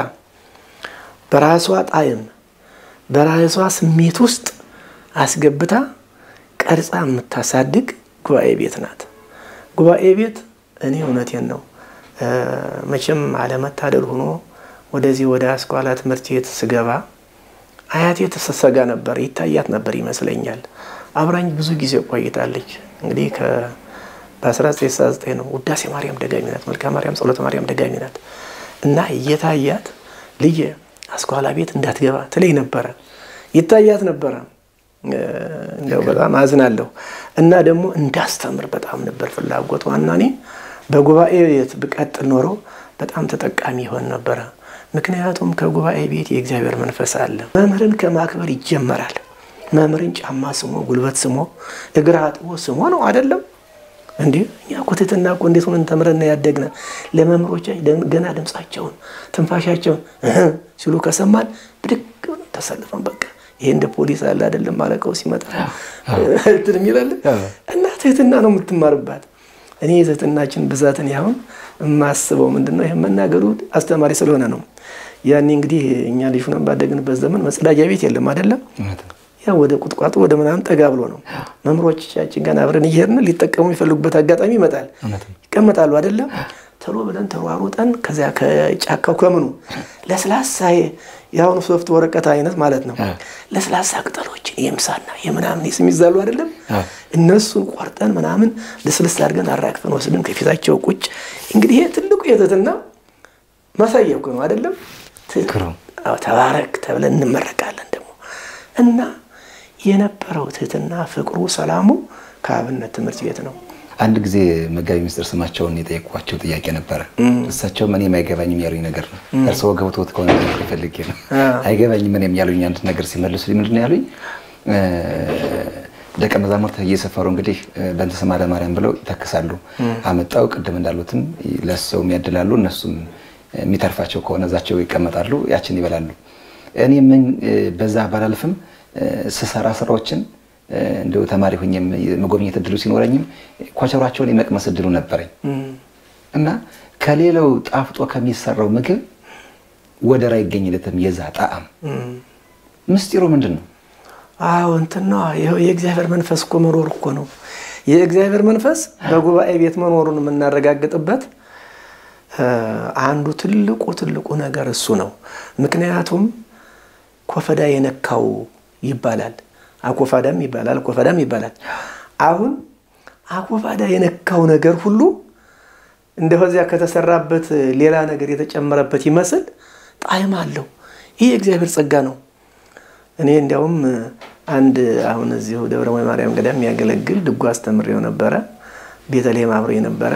በራሷ ጣዕም በራሷ ስሜት ውስጥ አስገብታ ቀርጻ የምታሳድግ ጉባኤ ቤት ናት። ጉባኤ ቤት እኔ እውነቴን ነው መቼም አለመታደል ሆኖ ወደዚህ ወደ አስኳላ ትምህርት ቤት ስገባ አያቴ ተሰሰጋ ነበር ይታያት ነበር ይመስለኛል። አብራኝ ብዙ ጊዜ ቆይታለች። እንግዲህ በ1969 ነው። ውዳሴ ማርያም ደጋሚ ናት፣ መልካ ማርያም ጸሎተ ማርያም ደጋሚ ናት እና እየታያት ልጅ አስኳላ ቤት እንዳትገባ ትለኝ ነበረ። ይታያት ነበረ። እንደው በጣም አዝናለሁ እና ደግሞ እንዳስተምር በጣም ነበር ፍላጎት። ዋና እኔ በጉባኤ ቤት ብቀጥል ኖሮ በጣም ተጠቃሚ ይሆን ነበር። ምክንያቱም ከጉባኤ ቤት የእግዚአብሔር መንፈስ አለ። መምህርን ከማክበር ይጀመራል። መምህርን ጫማ ስሞ ጉልበት ስሞ እግር አጥቦ ስሞ ነው አይደለም እንዴ? እኛ ኮተትና እኮ እንዴት ሆነን ተምረን ያደግነ ለመምህሮች ገና ድምጻቸውን ትንፋሻቸውን ሲሉ ከሰማን ብድግ ተሰልፈን በቃ ይሄ እንደ ፖሊስ አለ አይደለም ማለቀው ሲመጣ እንትን ይላል እና ትህትና ነው የምትማርባት። እኔ ትህትናችን ብዛትን ያሁን ማስበው ምንድነው ይሄ መናገሩ አስተማሪ ስለሆነ ነው። ያኔ እንግዲህ እኛ ልጅ ሆነን ባደግንበት ዘመን መጸዳጃ ቤት የለም አይደለም። ያ ወደ ቁጥቋጦ ወደ ምናምን ጠጋ ብሎ ነው መምህሮቻችን ጋር አብረን እየሄድን ሊጠቀሙ ይፈልጉበት አጋጣሚ ይመጣል። ይቀመጣሉ አይደለም። ተሎ ብለን ተሯሩጠን ከዚያ ከጫካው ከምኑ ለስላሳ ያውን ሶፍት ወረቀት አይነት ማለት ነው ለስላሳ ቅጠሎችን የምሳና የምናምን ይስሚዛሉ አይደለም። እነሱን ቆርጠን ምናምን ለስልስ አድርገን አራግፈን ወስደን ከፊታቸው ቁጭ እንግዲህ ይሄ ትልቁ የትህትና ማሳያ እኮ ነው አይደለም። ተባረክ ተብለን እንመረቃለን ደግሞ እና የነበረው ትህትና ፍቅሩ ሰላሙ ከአብነት ትምህርት ቤት ነው። አንድ ጊዜ መጋቢ ምስጢር ስማቸውን የጠየቅኳቸው ጥያቄ ነበረ። እሳቸው እኔ የማይገባኝም ያሉኝ ነገር ነው። እርስዎ ገብቶት ከሆነ ፈልጌ ነው አይገባኝም እኔም ያሉኝ አንድ ነገር ሲመልሱ ምንድን ነው ያሉኝ? ደቀ መዛሙርት እየሰፈሩ እንግዲህ በእንተ ስማ ለማርያም ብለው ይተክሳሉ። አመጣው ቅድም እንዳሉትም ለሰው የሚያድላሉ እነሱም የሚተርፋቸው ከሆነ እዛቸው ይቀመጣሉ ያችን ይበላሉ። እኔ ምን በዛ ባላልፍም ስሰራ ስራዎችን እንደው ተማሪ ሆኜም መጎብኘት እድሉ ሲኖረኝም ኳቸሯቸውን የመቅመስ እድሉ ነበረኝ እና ከሌላው ጣፍጦ ከሚሰራው ምግብ ወደራ ይገኝለትም የዛ ጣዕም ምስጢሩ ምንድነው? አዎ እንትን ነው የእግዚአብሔር መንፈስ እኮ መኖር እኮ ነው። የእግዚአብሔር መንፈስ በጉባኤ ቤት መኖሩን የምናረጋግጥበት አንዱ ትልቁ ነገር እሱ ነው። ምክንያቱም ኮፈዳ የነካው ይባላል አኮፋዳም ይባላል። አሁን አኮፋዳ የነካው ነገር ሁሉ እንደዚያ ከተሰራበት ሌላ ነገር የተጨመረበት ይመስል ጣዕም አለው። ይሄ እግዚአብሔር ጸጋ ነው። እኔ እንዲያውም አንድ አሁን እዚሁ ደብረ ማርያም ገዳም የሚያገለግል ድጓ አስተምሬው ነበረ። ቤተልሔም አብሮ የነበረ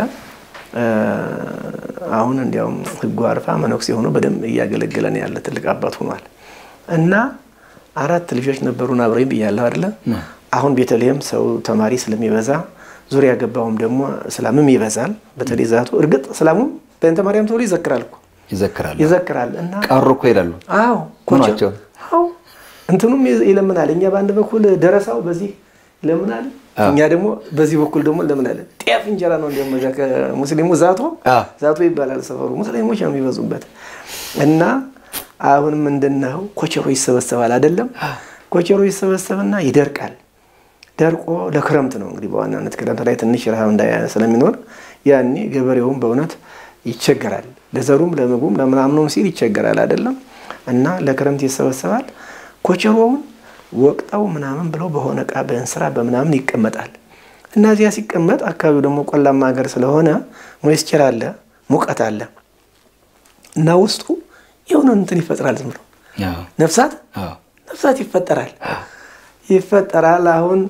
አሁን እንዲያውም ህጉ አርፋ መነኩሴ ሆኖ በደም እያገለገለን ያለ ትልቅ አባት ሆኗል እና 4 ልጆች ነበሩና አብረን ብያለሁ አይደለ? አሁን ቤተልሔም ሰው ተማሪ ስለሚበዛ ዙሪያ ገባውም ደግሞ እስላምም ይበዛል። በተለይ ዛቱ እርግጥ እስላሙም በእንተ ማርያም ተብሎ ይዘክራል እና ቀሩ እኮ ይላሉ። አዎ ኮቻቸው አዎ እንትኑም ይለምናል። እኛ ባንድ በኩል ደረሳው በዚህ ይለምናል፣ እኛ ደግሞ በዚህ በኩል ደግሞ ይለምናል። ጤፍ እንጀራ ነው እንደማዛ ከሙስሊሙ ዛቱ ይባላል። ሰፈሩ ሙስሊሞች ነው የሚበዙበት እና አሁን ምንድነው ኮቸሮ ይሰበሰባል አይደለም? ኮቸሮ ይሰበሰብና ይደርቃል። ደርቆ ለክረምት ነው እንግዲህ በዋናነት ክረምት ላይ ትንሽ ረሃብ ስለሚኖር ያኔ ገበሬውም በእውነት ይቸገራል። ለዘሩም ለምግቡም ለምናምኑም ሲል ይቸገራል አይደለም? እና ለክረምት ይሰበሰባል። ኮቸሮውን ወቅታው ምናምን ብለው በሆነ ቃ በእንስራ በምናምን ይቀመጣል። እና እዚያ ሲቀመጥ አካባቢው ደግሞ ቆላማ ሀገር ስለሆነ ሞይስቸር አለ፣ ሙቀት አለ እና ውስጡ የሆነ እንትን ይፈጠራል። ዝም ብሎ ነፍሳት ይፈጠራል። አሁን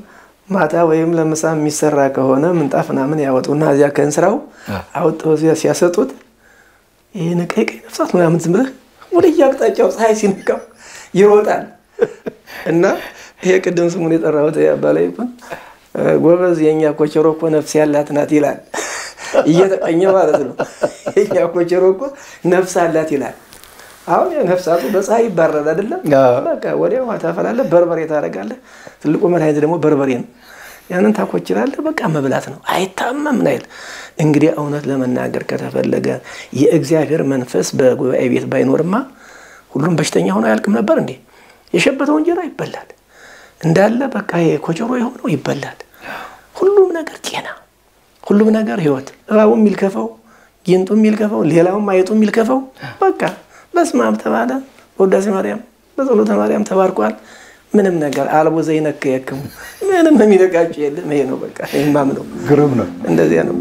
ማታ ወይም ለምሳ የሚሰራ ከሆነ ምንጣፍ ምናምን ያወጡና እዚያ ከእንስራው አውጥተው ሲያሰጡት ይሄ ነቀይ ነፍሳት ምናምን ዝም ብለህ ወደ ያቅጣጫው ፀሐይ ሲነካው ይሮጣል። እና ይሄ ቅድም ስሙን የጠራሁት ያባላይ እንኳን ጎበዝ የኛ ኮቸሮ እኮ ነፍስ ያላት ናት ይላል። እየተቀኘ ማለት ነው። የኛ ኮቸሮ እኮ ነፍስ አላት ይላል። አሁን ነፍሳቱ በፀሐይ ይባረራል አይደለም? በቃ ወዲያው ታፈላለህ፣ በርበሬ ታረጋለህ። ትልቁ መድኃኒት ደግሞ በርበሬ ነው። ያንን ታኮችላለህ፣ በቃ መብላት ነው። አይታመም ናይል። እንግዲህ እውነት ለመናገር ከተፈለገ የእግዚአብሔር መንፈስ በጉባኤ ቤት ባይኖርማ ሁሉም በሽተኛ ሆኖ አያልቅም ነበር እንዴ? የሸበተው እንጀራ ይበላል እንዳለ በቃ የኮቸሮ የሆነው ይበላል። ሁሉም ነገር ጤና፣ ሁሉም ነገር ህይወት። እባቡም የሚልከፈው ጊንጡም የሚልከፈው ሌላውም አይጡም የሚልከፈው በቃ በስመ አብ ተባለ። ወዳሴ ማርያም በጸሎተ ማርያም ተባርኳል። ምንም ነገር አልቦ ዘይነከ የክሙ ምንም የሚነቃጭ የለም። ይሄ ነው በቃ የማምነው። ግሩም ነው። እንደዚያ ነው።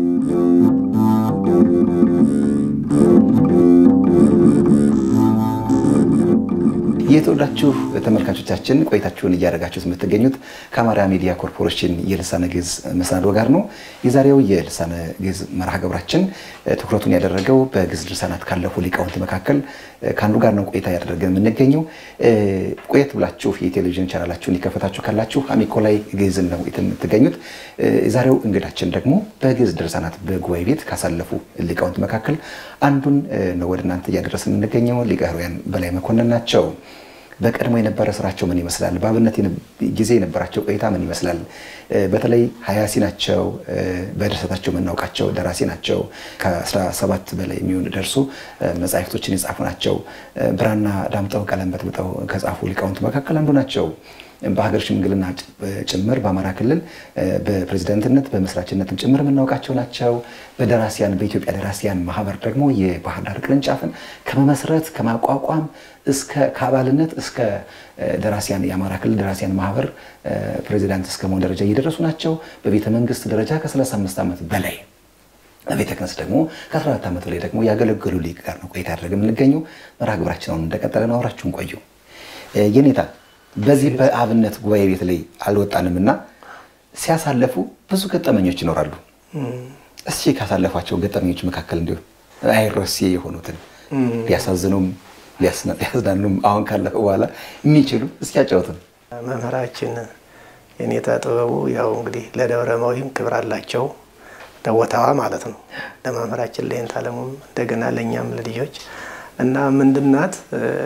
የተወዳችሁ ተመልካቾቻችን ቆይታችሁን እያደረጋችሁት የምትገኙት ከአማራ ሚዲያ ኮርፖሬሽን የልሳነ ግዕዝ መሰናዶ ጋር ነው። የዛሬው የልሳነ ግዕዝ መርሃ ግብራችን ትኩረቱን ያደረገው በግዕዝ ድርሳናት ካለፉ ሊቃውንት መካከል ከአንዱ ጋር ነው ቆይታ ያደረገን የምንገኘው። ቆየት ብላችሁ የቴሌቪዥን ቻናላችሁን ይከፈታችሁ ካላችሁ አሚኮ ላይ ግዕዝን ነው የምትገኙት። የዛሬው እንግዳችን ደግሞ በግዕዝ ድርሳናት በጉባኤ ቤት ካሳለፉ ሊቃውንት መካከል አንዱን ነው ወደ እናንተ እያደረስን የምንገኘው። ሊቀ ኅሩያን በላይ መኮንን ናቸው። በቀድሞ የነበረ ስራቸው ምን ይመስላል? በአብነት ጊዜ የነበራቸው ቆይታ ምን ይመስላል? በተለይ ሀያሲ ናቸው። በድርሰታቸው የምናውቃቸው ደራሲ ናቸው። ከ17 በላይ የሚሆኑ ደርሶ መጻሕፍቶችን የጻፉ ናቸው። ብራና ዳምጠው ቀለም በጥብጠው ከጻፉ ሊቃውንት መካከል አንዱ ናቸው። በሀገር ሽምግልና ጭምር በአማራ ክልል በፕሬዝዳንትነት በመስራችነትም ጭምር የምናውቃቸው ናቸው። በደራሲያን በኢትዮጵያ ደራሲያን ማህበር ደግሞ የባህር ዳር ቅርንጫፍን ከመመስረት ከማቋቋም እስከ ከአባልነት እስከ ደራሲያን የአማራ ክልል ደራሲያን ማህበር ፕሬዝዳንት እስከ መሆን ደረጃ እየደረሱ ናቸው። በቤተ መንግስት ደረጃ ከ35 ዓመት በላይ በቤተ ክህነት ደግሞ ከ14 ዓመት በላይ ደግሞ ያገለገሉ ሊቅ ጋር ነው ቆይታ ያደረግን የምንገኘው። መርሃ ግብራችንን እንደቀጠለ ነው። አብራችሁን ቆዩ። የኔታ በዚህ በአብነት ጉባኤ ቤት ላይ አልወጣንምና ሲያሳለፉ ብዙ ገጠመኞች ይኖራሉ። እስኪ ካሳለፏቸው ገጠመኞች መካከል እንዲሁ አይረሴ የሆኑትን ሊያሳዝኑም ሊያስናኑም አሁን ካለፈ በኋላ የሚችሉ እስኪ ያጫውቱን። መምህራችን የኔታ ጥበቡ ያው እንግዲህ ለደብረማዊም ክብር አላቸው ለቦታዋ ማለት ነው። ለመምህራችን ለኔታ ለሙም እንደገና ለኛም ለልጆች እና ምንድናት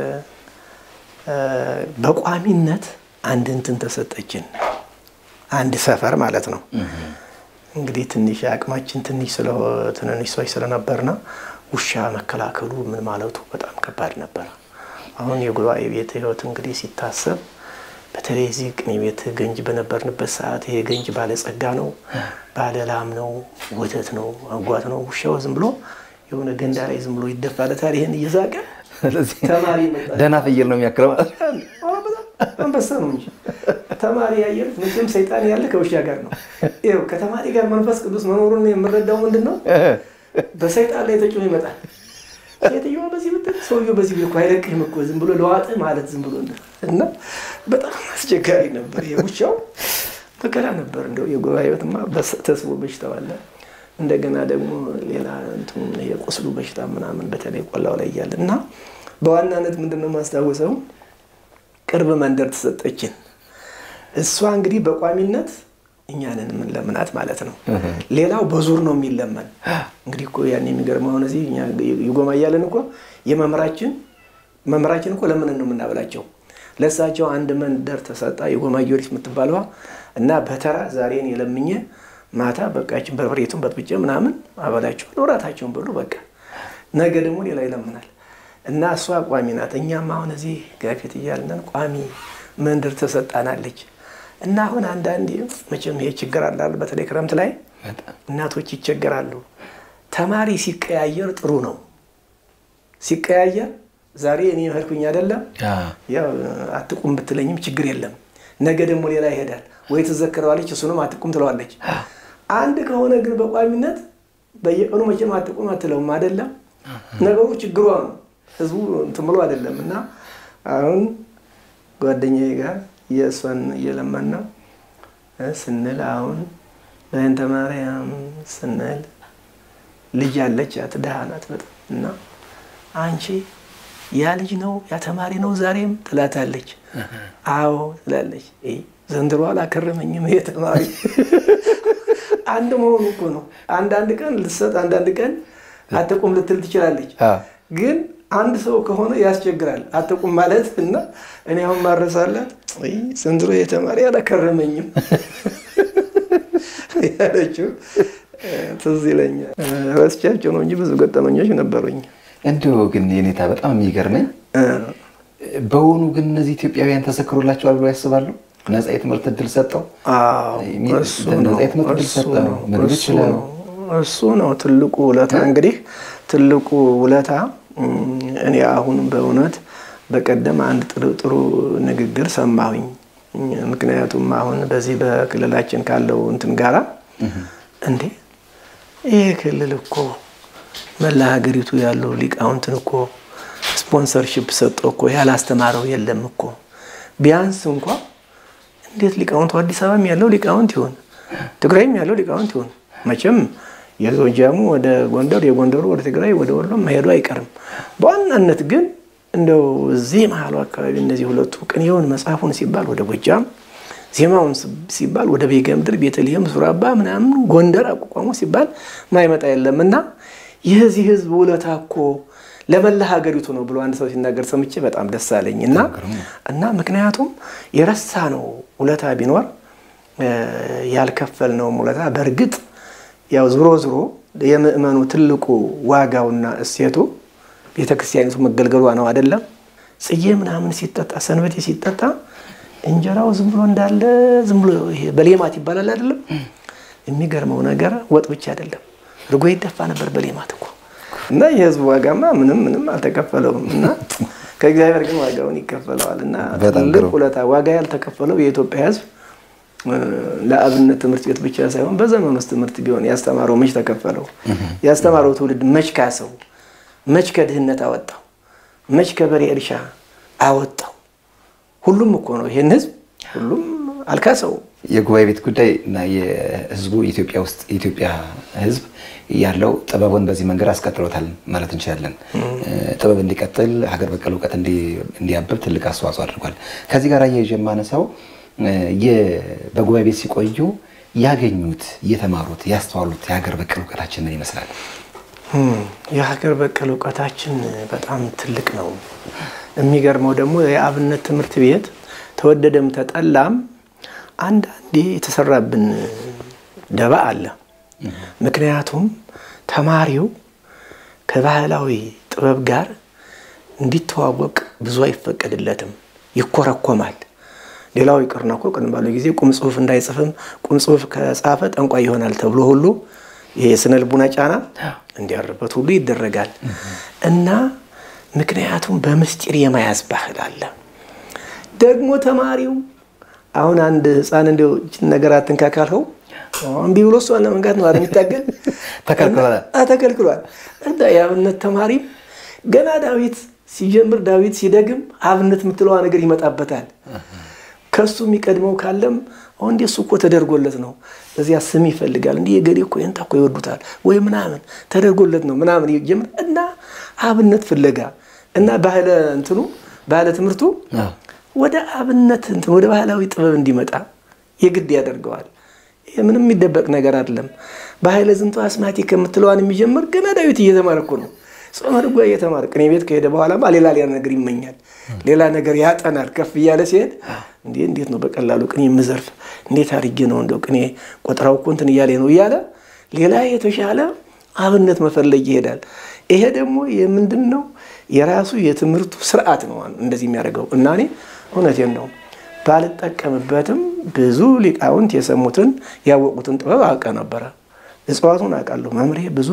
በቋሚነት አንድ እንትን ተሰጠችን። አንድ ሰፈር ማለት ነው። እንግዲህ ትንሽ አቅማችን ትንሽ ትንሽ ሰዎች ስለነበርና ውሻ መከላከሉ ምን ማለቱ በጣም ከባድ ነበር። አሁን የጉባኤ ቤት ህይወት እንግዲህ ሲታሰብ በተለይ እዚህ ቅኔ ቤት ገንጅ በነበርንበት ሰዓት ይሄ ገንጅ ባለ ጸጋ ነው፣ ባለ ላም ነው፣ ወተት ነው፣ አጓት ነው። ውሻው ዝም ብሎ የሆነ ገንዳ ላይ ዝም ብሎ ይደፋለታል። ይሄን እየዛቀ ተማሪ መጣ። ደህና ፍየል ነው የሚያክረው። አንበሳ ነው እንጂ ተማሪ ያየር ምንም ሰይጣን ያለ ከውሻ ጋር ነው። ይሄው ከተማሪ ጋር መንፈስ ቅዱስ መኖሩን የምረዳው ምንድነው? በሰይጣን ላይ ተጭኖ ይመጣል። የትየው በዚህ ብትል ሰውየው በዚህ ቢልኩ አይለቅህም እኮ ዝም ብሎ ለዋጥ ማለት ዝም ብሎ እና በጣም አስቸጋሪ ነበር። የውሻው ተከራ ነበር። እንደው የጉባኤውትማ ተስቦ በሽታው አለ። እንደገና ደግሞ ሌላ እንትን የቁስሉ በሽታ ምናምን በተለይ ቆላው ላይ ያለና በዋናነት ምንድነው ማስታወሰው ቅርብ መንደር ተሰጠችን። እሷ እንግዲህ በቋሚነት እኛንን ምን ለምናት ማለት ነው። ሌላው በዙር ነው የሚለመን። እንግዲህ እኮ ያን የሚገርመው ነው እዚህ እኛ ይጎማያለን እኮ መምህራችን እኮ ለምን ነው የምናበላቸው? ለሳቸው አንድ መንደር ተሰጣ የጎማዮሪስ የምትባለዋ እና በተራ ዛሬን የለምኘ ማታ በቃችን በርበሬቱን በጥብጬ ምናምን አበላቸው። ኖራታቸውን ብሉ በቃ ነገ ደግሞ ሌላ ይለምናል። እና እሷ ቋሚ ናት። እኛም አሁን እዚህ ጋፊት እያልን ቋሚ መንደር ተሰጣናለች። እና አሁን አንዳንዴ መቼም ይሄ ችግር አለ። በተለይ ክረምት ላይ እናቶች ይቸገራሉ። ተማሪ ሲቀያየር ጥሩ ነው። ሲቀያየር ዛሬ እኔ ሄድኩኝ አይደለም ያው አትቁም ብትለኝም ችግር የለም። ነገ ደግሞ ሌላ ይሄዳል ወይ ተዘከረዋለች እሱንም አትቁም ትለዋለች። አንድ ከሆነ ግን በቋሚነት በየቀኑ መቼም አትቁም አትለውም አይደለም። ነገሩ ችግሩ ነው። ህዝቡ እንትን ብሎ አይደለምና አሁን ጓደኛዬ ጋር የእሷን እየለመን ነው ስንል አሁን በእንተ ማርያም ስንል ልጅ አለቻት ድሃ ናት በጣም እና አንቺ ያ ልጅ ነው ያ ተማሪ ነው ዛሬም ትላታለች። አዎ ትላለች። ዘንድሮ አላከረመኝም ይሄ ተማሪ አንድ መሆኑ እኮ ነው። አንዳንድ ቀን ልትሰጥ አንዳንድ ቀን አትቁም ልትል ትችላለች። ግን አንድ ሰው ከሆነ ያስቸግራል አትቁም ማለት እና እኔ አሁን ማረሳላት ዘንድሮ ይሄ ተማሪ አላከረመኝም ያለችው ትዝ ይለኛል። ረስቻቸው ነው እንጂ ብዙ ገጠመኞች ነበሩኝ። እንዲሁ ግን የኔታ በጣም የሚገርመኝ በሆኑ ግን እነዚህ ኢትዮጵያውያን ተሰክሮላቸዋል ብለው ያስባሉ? ነፃ የትምህርት እድል ሰጠው? ነፃ የትምህርት እድል ሰጠው ምን ይችላል? እሱ ነው ትልቁ ውለታ። እንግዲህ ትልቁ ውለታ እኔ አሁን በእውነት በቀደም አንድ ጥሩ ንግግር ሰማሁኝ። ምክንያቱም አሁን በዚህ በክልላችን ካለው እንትን ጋራ እንዴ ይሄ ክልል እኮ መላ ሀገሪቱ ያለው ሊቃውንትን እኮ ስፖንሰርሺፕ ሰጥቶ እኮ ያላስተማረው የለም እኮ ቢያንስ እንኳን እንዴት ሊቃውንቱ አዲስ አበባም ያለው ሊቃውንት ይሆን ትግራይም ያለው ሊቃውንት ይሆን መቼም የጎጃሙ ወደ ጎንደር የጎንደሩ ወደ ትግራይ ወደ ወሎ መሄዱ አይቀርም። በዋናነት ግን እንደው እዚህ መሀሉ አካባቢ እነዚህ ሁለቱ ቅኔውን መጽሐፉን ሲባል ወደ ጎጃም ዜማውን ሲባል ወደ ቤገምድር ቤተልሔም ሱራባ ምናምን ጎንደር አቋቋሙ ሲባል ማይመጣ የለምና የዚህ ህዝብ ውለታ እኮ ለመላ ሀገሪቱ ነው ብሎ አንድ ሰው ሲናገር ሰምቼ በጣም ደስ አለኝና ምክንያቱም የረሳ ነው ውለታ ቢኖር ያልከፈልነው ውለታ በርግጥ ያው ዝሮ የምእመኑ ትልቁ ዋጋውና እሴቱ ቤተክርስቲያኒቱ መገልገሏ ነው አይደለም። ጽጌ ምናምን ሲጠጣ ሰንበቴ ሲጠጣ እንጀራው ዝም ብሎ እንዳለ ዝም ብሎ ይሄ በሌማት ይባላል አይደለም። የሚገርመው ነገር ወጥ ብቻ አይደለም ርጎ ይደፋ ነበር በሌማት እኮ እና የህዝብ ዋጋማ ምንም አልተከፈለውም እና ከእግዚአብሔር ግን ዋጋውን ይከፈለዋልና ትልቅ ውለታ ዋጋ ያልተከፈለው የኢትዮጵያ ህዝብ ለአብነት ትምህርት ቤት ብቻ ሳይሆን በዘመኑ ውስጥ ትምህርት ቢሆን ያስተማረው መች ተከፈለው? ያስተማረው ትውልድ መች ካሰው? መች ከድህነት አወጣው? መች ከበሬ እርሻ አወጣው? ሁሉም እኮ ነው ይሄን ህዝብ ሁሉም አልካሰው። የጉባኤ ቤት ጉዳይ እና የህዝቡ ኢትዮጵያ ውስጥ ኢትዮጵያ ህዝብ ያለው ጥበቡን በዚህ መንገድ አስቀጥሎታል ማለት እንችላለን። ጥበብ እንዲቀጥል ሀገር በቀል ዕውቀት እንዲያብብ ትልቅ አስተዋጽኦ አድርጓል። ከዚህ ጋር የጀማነሳው በጉባኤ ቤት ሲቆዩ ያገኙት የተማሩት ያስተዋሉት የሀገር በቀል ዕውቀታችን ምን ይመስላል? የሀገር በቀል ዕውቀታችን በጣም ትልቅ ነው። የሚገርመው ደግሞ የአብነት ትምህርት ቤት ተወደደም ተጠላም አንዳንዴ የተሰራብን ደባ አለ። ምክንያቱም ተማሪው ከባህላዊ ጥበብ ጋር እንዲተዋወቅ ብዙ አይፈቀድለትም፣ ይኮረኮማል። ሌላው ይቀርና እኮ ቀደም ባለው ጊዜ ቁም ጽሁፍ እንዳይጽፍም ቁም ጽሁፍ ከጻፈ ጠንቋይ ይሆናል ተብሎ ሁሉ የስነ ልቡና ጫና እንዲያርበት ሁሉ ይደረጋል እና ምክንያቱም በምስጢር የማያዝ ባህል አለ። ደግሞ ተማሪው አሁን አንድ ህፃን እንደው ነገር አትንካካልው አሁን ቢብሎስ ዋና መንጋት ነው አይደል የሚታገል ተከልክሏል። እንዳ የአብነት ተማሪ ገና ዳዊት ሲጀምር ዳዊት ሲደግም አብነት የምትለዋ ነገር ይመጣበታል። ከሱ የሚቀድመው ካለም አሁን እንደሱ እኮ ተደርጎለት ነው እዚያ ስም ይፈልጋል እንዴ የገሪ እኮ እንታ እኮ ይወዱታል ወይ ምናምን ተደርጎለት ነው ምናምን ይጀምር እና አብነት ፍለጋ እና ባህለ እንትኑ ባህለ ትምህርቱ ወደ አብነት እንትን ወደ ባህላዊ ጥበብ እንዲመጣ የግድ ያደርገዋል። ምንም የሚደበቅ ነገር አይደለም። ባህለ ዝንቱ አስማቲ ከምትለዋን የሚጀምር ገና ዳዊት እየተማረኩ ነው። ጾመ ድጓ እየተማረ ቅኔ ቤት ከሄደ በኋላማ ሌላ ነገር ይመኛል፣ ሌላ ነገር ያጠናል። ከፍ እያለ ሲሄድ እንዴት ነው በቀላሉ ቅኔ የምዘርፍ እንዴት አድርጌ ነው እንደው ቅኔ ቆጥራው እኮ እንትን እያለ ነው እያለ ሌላ የተሻለ አብነት መፈለግ ይሄዳል። ይሄ ደግሞ የምንድነው የራሱ የትምህርቱ ስርዓት ነው እንደዚህ የሚያደርገው እና እኔ እውነቴን ነው ባልጠቀምበትም ብዙ ሊቃውንት የሰሙትን ያወቁትን ጥበብ አውቀ ነበር። እጽዋቱን አውቃለሁ። መምሬ ብዙ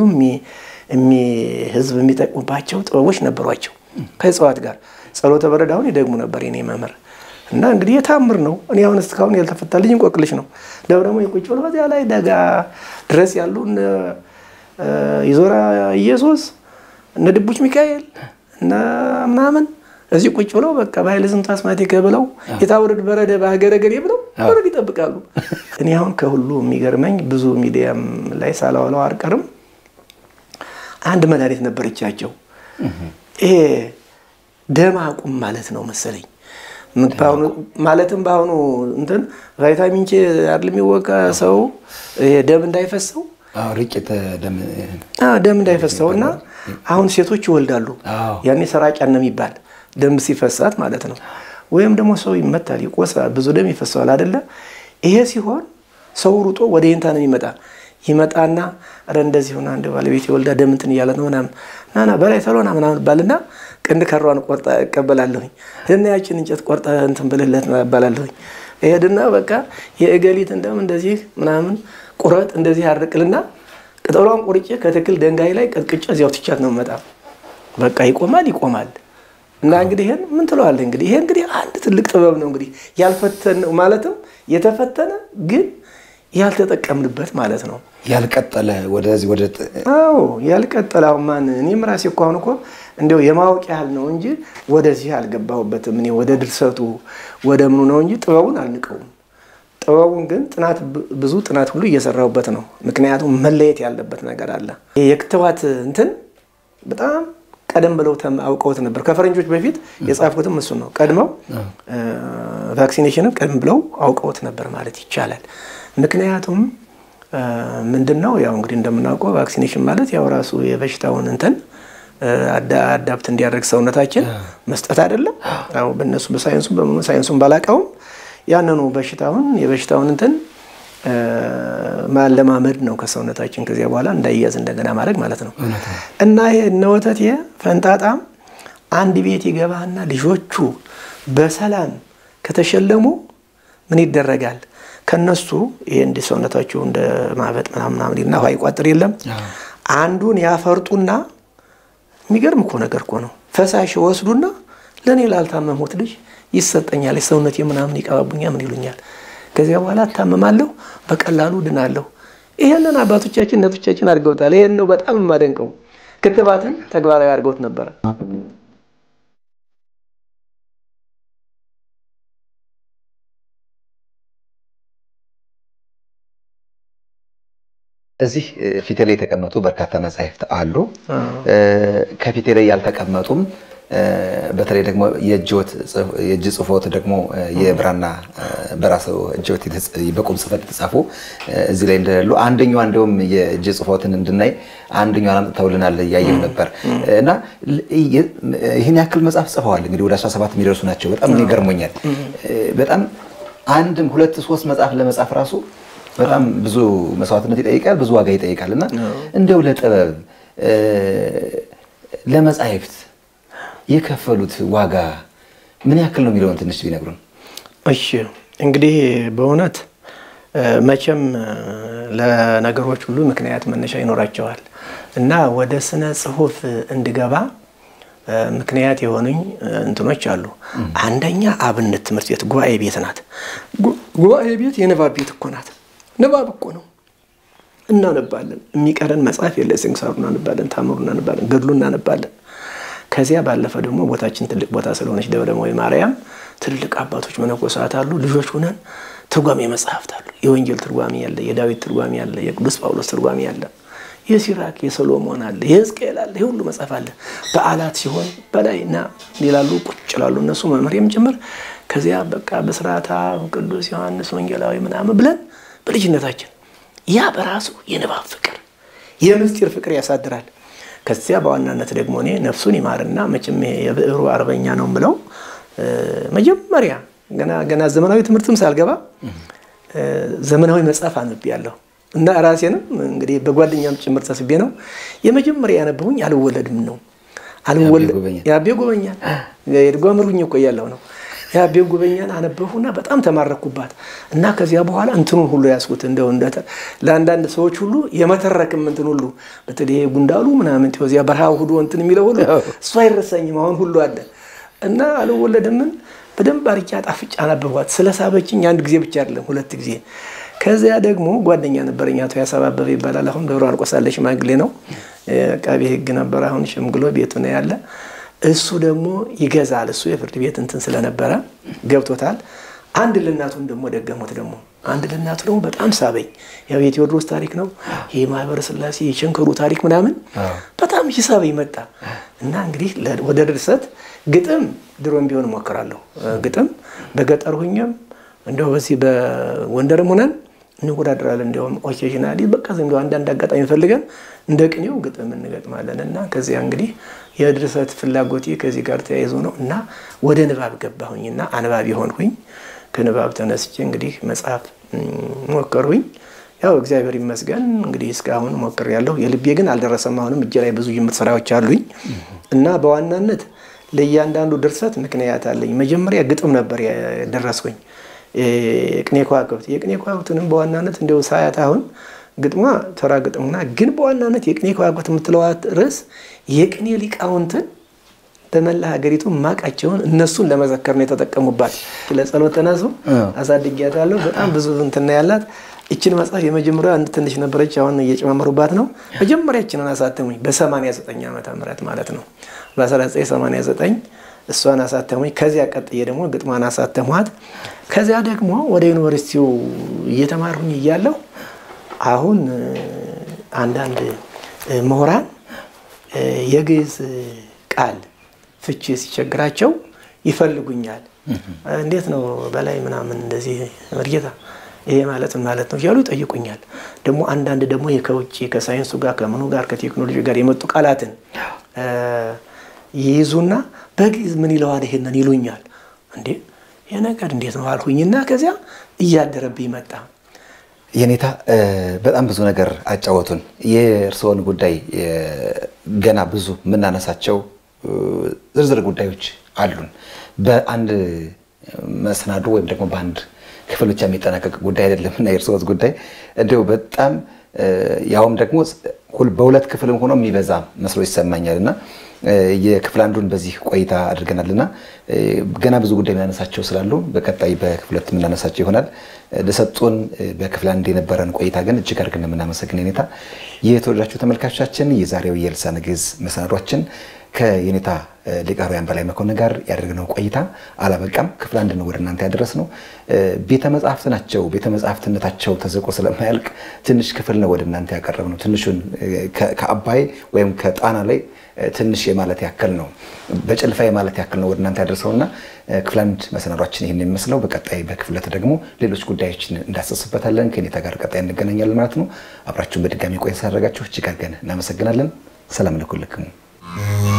ህዝብ የሚጠቅሙባቸው ጥበቦች ነበሯቸው። ከእጽዋት ጋር ጸሎተ በረዳውን ይደግሙ ነበር የኔ መምህር እና እንግዲህ የታምር ነው። እኔ አሁን እስካሁን ያልተፈታልኝ እንቆቅልሽ ነው። ደግሞ የቁጭ ብሎ በዚያ ላይ ደጋ ድረስ ያሉ ይዞራ ኢየሱስ እነ ድቡች ሚካኤል እና ምናምን እዚህ ቁጭ ብለው በቃ ባይል ዝንቱ አስማቲከ ብለው የታወረድ በረደ በሀገረ ገሬ ብለው ወረድ ይጠብቃሉ። እኔ አሁን ከሁሉ የሚገርመኝ ብዙ ሚዲያም ላይ ሳላወለው አርቀርም አንድ መድኃኒት ነበረቻቸው። ይሄ ደም አቁም ማለት ነው መሰለኝ ማለትም ባሁኑ እንትን ቫይታሚን ኬ አይደል የሚወጋ ሰው ደም እንዳይፈሰው ርጭት ደም እንዳይፈሰውና አሁን ሴቶች ይወልዳሉ ያኔ ሰራጫን ነው የሚባል ደም ሲፈሳት ማለት ነው። ወይም ደግሞ ሰው ይመታል ይቆሳል ብዙ ደም ይፈሰዋል አይደለ? ይሄ ሲሆን ሰው ሩጦ ወደ ይንታ ነው ይመጣና አረ እንደዚህ ሆነ አንድ ባለቤት ይወልዳ ደም እንትን ያለ ነው ናና በላይ ተሎና ምናምን ባልና ቅንድ ከሯን ቆርጣ እቀበላለሁኝ እና ያችን እንጨት ቆርጣ እንትን ብለለት ነው ያባላለሁኝ። ይሄድና በቃ የእገሊት እንደም እንደዚህ ምናምን ቁረጥ እንደዚህ ያርቅልና ቅጠሏን ቆርጬ ከተክል ደንጋይ ላይ ቀጥቅጬ እዚያው ትቻት ነው መጣ በቃ ይቆማል። እና እንግዲህ ይሄን ምን ትለዋለህ እንግዲህ ይሄ እንግዲህ አንድ ትልቅ ጥበብ ነው እንግዲህ ያልፈተነ ማለትም የተፈተነ ግን ያልተጠቀምንበት ማለት ነው። ያልቀጠለ ወደዚህ ወደ ያልቀጠለው ማን እኔም ራሴ እንኳን እኮ እንደው የማወቅ ያህል ነው እንጂ ወደዚህ አልገባሁበትም። እኔ ወደ ድርሰቱ ወደ ምኑ ነው እንጂ ጥበቡን አልንቀውም። ጥበቡን ግን ብዙ ጥናት ሁሉ እየሰራሁበት ነው። ምክንያቱም መለየት ያለበት ነገር አለ። የክትባት እንትን በጣም ቀደም ብለው አውቀውት ነበር። ከፈረንጆች በፊት የጻፍኩትም እሱ ነው። ቀድመው ቫክሲኔሽንን ቀደም ብለው አውቀውት ነበር ማለት ይቻላል። ምክንያቱም ምንድነው ያው እንግዲህ እንደምናውቀው ቫክሲኔሽን ማለት ያው ራሱ የበሽታውን እንትን አዳፕት እንዲያደርግ ሰውነታችን መስጠት አይደለም። አው በእነሱ በሳይንሱም ባላቀው ያንኑ የበሽታውን እንትን ማለማመድ ነው ከሰውነታችን ከዚያ በኋላ እንዳይያዝ እንደገና ማድረግ ማለት ነው። እና ይሄ ነወተት ፈንጣጣም አንድ ቤት ይገባና ልጆቹ በሰላም ከተሸለሙ ምን ይደረጋል? ከነሱ ይሄ እንደ ሰውነታቸው እንደ ማበጥ ምናምን እና ውሃ ይቋጥር የለም አንዱን ያፈርጡና የሚገርም እኮ ነገር እኮ ነው። ፈሳሽ ወስዱና ለኔ ላልታመሙት ልጅ ይሰጠኛል ሰውነቴ ምናምን ይቀባቡኛል ምን ይሉኛል። ከዚያ በኋላ ታመማለሁ በቀላሉ ድናለሁ። ይሄንን አባቶቻችን እናቶቻችን አድርገውታል። ይሄን ነው በጣም ማደንቀው። ክትባትን ተግባራዊ አድርገውት ነበር። እዚህ ፊቴ ላይ የተቀመጡ በርካታ መጻሕፍት አሉ። ከፊቴ ላይ ያልተቀመጡም በተለይ ደግሞ የእጅ ጽፎት ደግሞ የብራና በራሱ እጅወት በቁም ጽፈት ተጻፉ እዚህ ላይ እንደሌሉ አንደኛው እንደውም የእጅ ጽፎትን እንድናይ አንደኛው አምጥተውልናል ያየው ነበር እና ይሄን ያክል መጽሐፍ ጽፈዋል። እንግዲህ ወደ 17 የሚደርሱ ናቸው። በጣም ይገርሞኛል። በጣም አንድም ሁለት ሶስት መጽሐፍ ለመጻፍ ራሱ በጣም ብዙ መስዋዕትነት ይጠይቃል፣ ብዙ ዋጋ ይጠይቃልና እንደው ለጥበብ ለመጻሕፍት የከፈሉት ዋጋ ምን ያክል ነው የሚለውን ትንሽ ቢነግሩን። እሺ እንግዲህ በእውነት መቼም ለነገሮች ሁሉ ምክንያት መነሻ ይኖራቸዋል እና ወደ ስነ ጽሁፍ እንድገባ ምክንያት የሆኑኝ እንትኖች አሉ። አንደኛ አብነት ትምህርት ቤት ጉባኤ ቤት ናት። ጉባኤ ቤት የንባብ ቤት እኮ ናት። ንባብ እኮ ነው እናነባለን። የሚቀረን መጽሐፍ የለ ስንክሳሩን እናነባለን፣ ታምሩን እናነባለን፣ ገድሉን እናነባለን። ከዚያ ባለፈ ደግሞ ቦታችን ትልቅ ቦታ ስለሆነች ደብረ ማርያም ትልቅ አባቶች መነኮሳት አሉ። ልጆች ሆነን ትርጓሜ መጽሐፍት አሉ። የወንጌል ትርጓሜ ያለ፣ የዳዊት ትርጓሜ ያለ፣ የቅዱስ ጳውሎስ ትርጓሜ ያለ፣ የሲራክ የሰሎሞን አለ፣ የሕዝቅኤል አለ። ሁሉ መጽሐፍ አለ። በዓላት ሲሆን በላይና ሌላሉ ቁጭ ይላሉ እነሱ መምህርም ጭምር። ከዚያ በቃ በስራታ ቅዱስ ዮሐንስ ወንጌላዊ ምናምን ብለን በልጅነታችን ያ በራሱ የንባብ ፍቅር የምስጢር ፍቅር ያሳድራል። ከዚያ በዋናነት ደግሞ እኔ ነፍሱን ይማርና መቼም የብዕሩ አርበኛ ነው ብለው መጀመሪያ ገና ዘመናዊ ትምህርትም ሳልገባ ዘመናዊ መጽሐፍ አንብቤያለሁ እና ራሴንም እንግዲህ በጓደኛም ጭምር ተስቤ ነው የመጀመሪያ ያነበቡኝ አልወለድም ነው። ያቤ ጎበኛን የድጓምሩኝ እኮ ያለው ነው። ያቤ ጎበኛን አነበብኩና በጣም ተማረኩባት እና ከዚያ በኋላ እንትኑን ሁሉ ያስኩት እንደው ለአንዳንድ ሰዎች ሁሉ የመተረክም እንትን ሁሉ በተለይ ጉንዳሉ ምናምን ተወዚያ በረሃው ሁሉ እንትን የሚለው ሁሉ እሱ አይረሳኝም አሁን ሁሉ አለ እና አልወለድም በደንብ አርጫ ጣፍጫ አነበብኳት። ስለሳበችኝ አንድ ጊዜ ብቻ አይደለም ሁለት ጊዜ። ከዚያ ደግሞ ጓደኛ ነበረኛ አቶ ያሰባበበ ይባላል። አሁን ደብረ ማርቆስ አለ ሽማግሌ ነው። ቃቤ ሕግ ነበር። አሁን ሸምግሎ ቤቱ ነው ያለ እሱ ደግሞ ይገዛል እሱ የፍርድ ቤት እንትን ስለነበረ ገብቶታል አንድ ለናቱን ደግሞ ደገሙት ደግሞ አንድ ለናቱ ደግሞ በጣም ሳበኝ ያው የቴዎድሮስ ታሪክ ነው የማህበረ ሥላሴ የቸንከሩ ታሪክ ምናምን በጣም ይሳበኝ መጣ እና እንግዲህ ወደ ድርሰት ግጥም ድሮም ቢሆን ሞክራለሁ ግጥም በገጠር ሆኜም እንደው በዚህ በወንደርም ሆነን እንወዳደራለን እንደውም ኦኬዥናሊ በቃ ዝም ብሎ አንድ አጋጣሚ ፈልገን እንደ ቅኔው ግጥም እንገጥማለንና ከዚያ እንግዲህ የድርሰት ፍላጎቴ ከዚህ ጋር ተያይዞ ነው እና ወደ ንባብ ገባሁኝና አንባቢ ሆንኩኝ ከንባብ ተነስቼ እንግዲህ መጽሐፍ ሞከርኩኝ ያው እግዚአብሔር ይመስገን እንግዲህ እስካሁን ሞክሬያለሁ የልቤ ግን አልደረሰም አሁንም እጄ ላይ ብዙ ጅምር ስራዎች አሉኝ እና በዋናነት ለእያንዳንዱ ድርሰት ምክንያት አለኝ መጀመሪያ ግጥም ነበር ያደረስኩኝ የቅኔ ከዋክብትንም በዋናነት እንደው ሳያት አሁን ግጥሟ ተራ ግጥምና ግን በዋናነት የቅኔ ከዋክብት የምትለዋት ርዕስ የቅኔ ሊቃውንትን በመላ ሀገሪቱ ማቃቸውን እነሱን ለመዘከር ነው የተጠቀሙባት ለጸሎት ተነሱ አሳድጊያታለሁ በጣም ብዙ እንትን ያላት እቺን መጽሐፍ የመጀመሪያው አንድ ትንሽ ነበረች አሁን እየጨማመሩባት ነው መጀመሪያችንን አሳተሙኝ በ89 ዓመተ ምህረት ማለት ነው በ1989 እሷን አሳተሙኝ ከዚያ ቀጥዬ ደግሞ ግጥሟን አሳተሟት ከዚያ ደግሞ ወደ ዩኒቨርሲቲው እየተማርኩኝ እያለሁ አሁን አንዳንድ ምሁራን የግዕዝ ቃል ፍቺ ሲቸግራቸው ይፈልጉኛል እንዴት ነው በላይ ምናምን እንደዚህ መርጌታ ይሄ ማለት ነው ያሉ ይጠይቁኛል ደግሞ አንዳንድ ደግሞ የከውጪ ከሳይንሱ ጋር ከመኑ ጋር ከቴክኖሎጂ ጋር የመጡ ቃላትን ይይዙና በግዕዝ ምን ይለዋል ይሄንን ይሉኛል እንዴ የነገር እንዴት ነው አልሁኝና ከዚያ እያደረብኝ መጣ የኔታ በጣም ብዙ ነገር አጫወቱን የእርሶን ጉዳይ ገና ብዙ ምናነሳቸው ዝርዝር ጉዳዮች አሉን በአንድ መስናዶ ወይም ደግሞ በአንድ ክፍል ብቻ የሚጠናቀቅ ጉዳይ አይደለም እና የእርሶስ ጉዳይ እንደው በጣም ያውም ደግሞ በሁለት ክፍልም ሆኖ የሚበዛ መስሎ ይሰማኛልና የክፍል አንዱን በዚህ ቆይታ አድርገናልና ገና ብዙ ጉዳይ ምናነሳቸው ስላሉ በቀጣይ በክፍል ሁለት ምናነሳቸው ይሆናል ለሰጡን በክፍል አንድ የነበረን ቆይታ ግን እጅግ አድርገን እናመሰግናለን የኔታ የተወደዳችሁ ተመልካቾቻችን የዛሬው የልሳነ ግዕዝ መሰናዷችን ከየኔታ ሊቀ ኅሩያን በላይ መኮንን ጋር ያደረግነው ቆይታ አላበቃም ክፍል አንድ ነው ወደ እናንተ ያደረስነው ቤተ መጻሕፍት ናቸው ቤተ መጻሕፍትነታቸው ተዘቆ ስለማያልቅ ትንሽ ክፍል ነው ወደ እናንተ ያቀረብነው ትንሹን ከአባይ ወይም ከጣና ላይ ትንሽ የማለት ያክል ነው በጭልፋ የማለት ያክል ነው ወደ እናንተ ያደረሰውና ክፍል አንድ መሰናዷችን ይሄን የሚመስለው በቀጣይ በክፍል ሁለት ደግሞ ሌሎች ጉዳዮችን እንዳሰስበታለን ከኔታ ጋር ቀጣይ እንገናኛለን ማለት ነው አብራችሁን በድጋሚ ቆይታ ሳደረጋችሁ እጅግ አድርገን እናመሰግናለን ሰላም ለኩልክሙ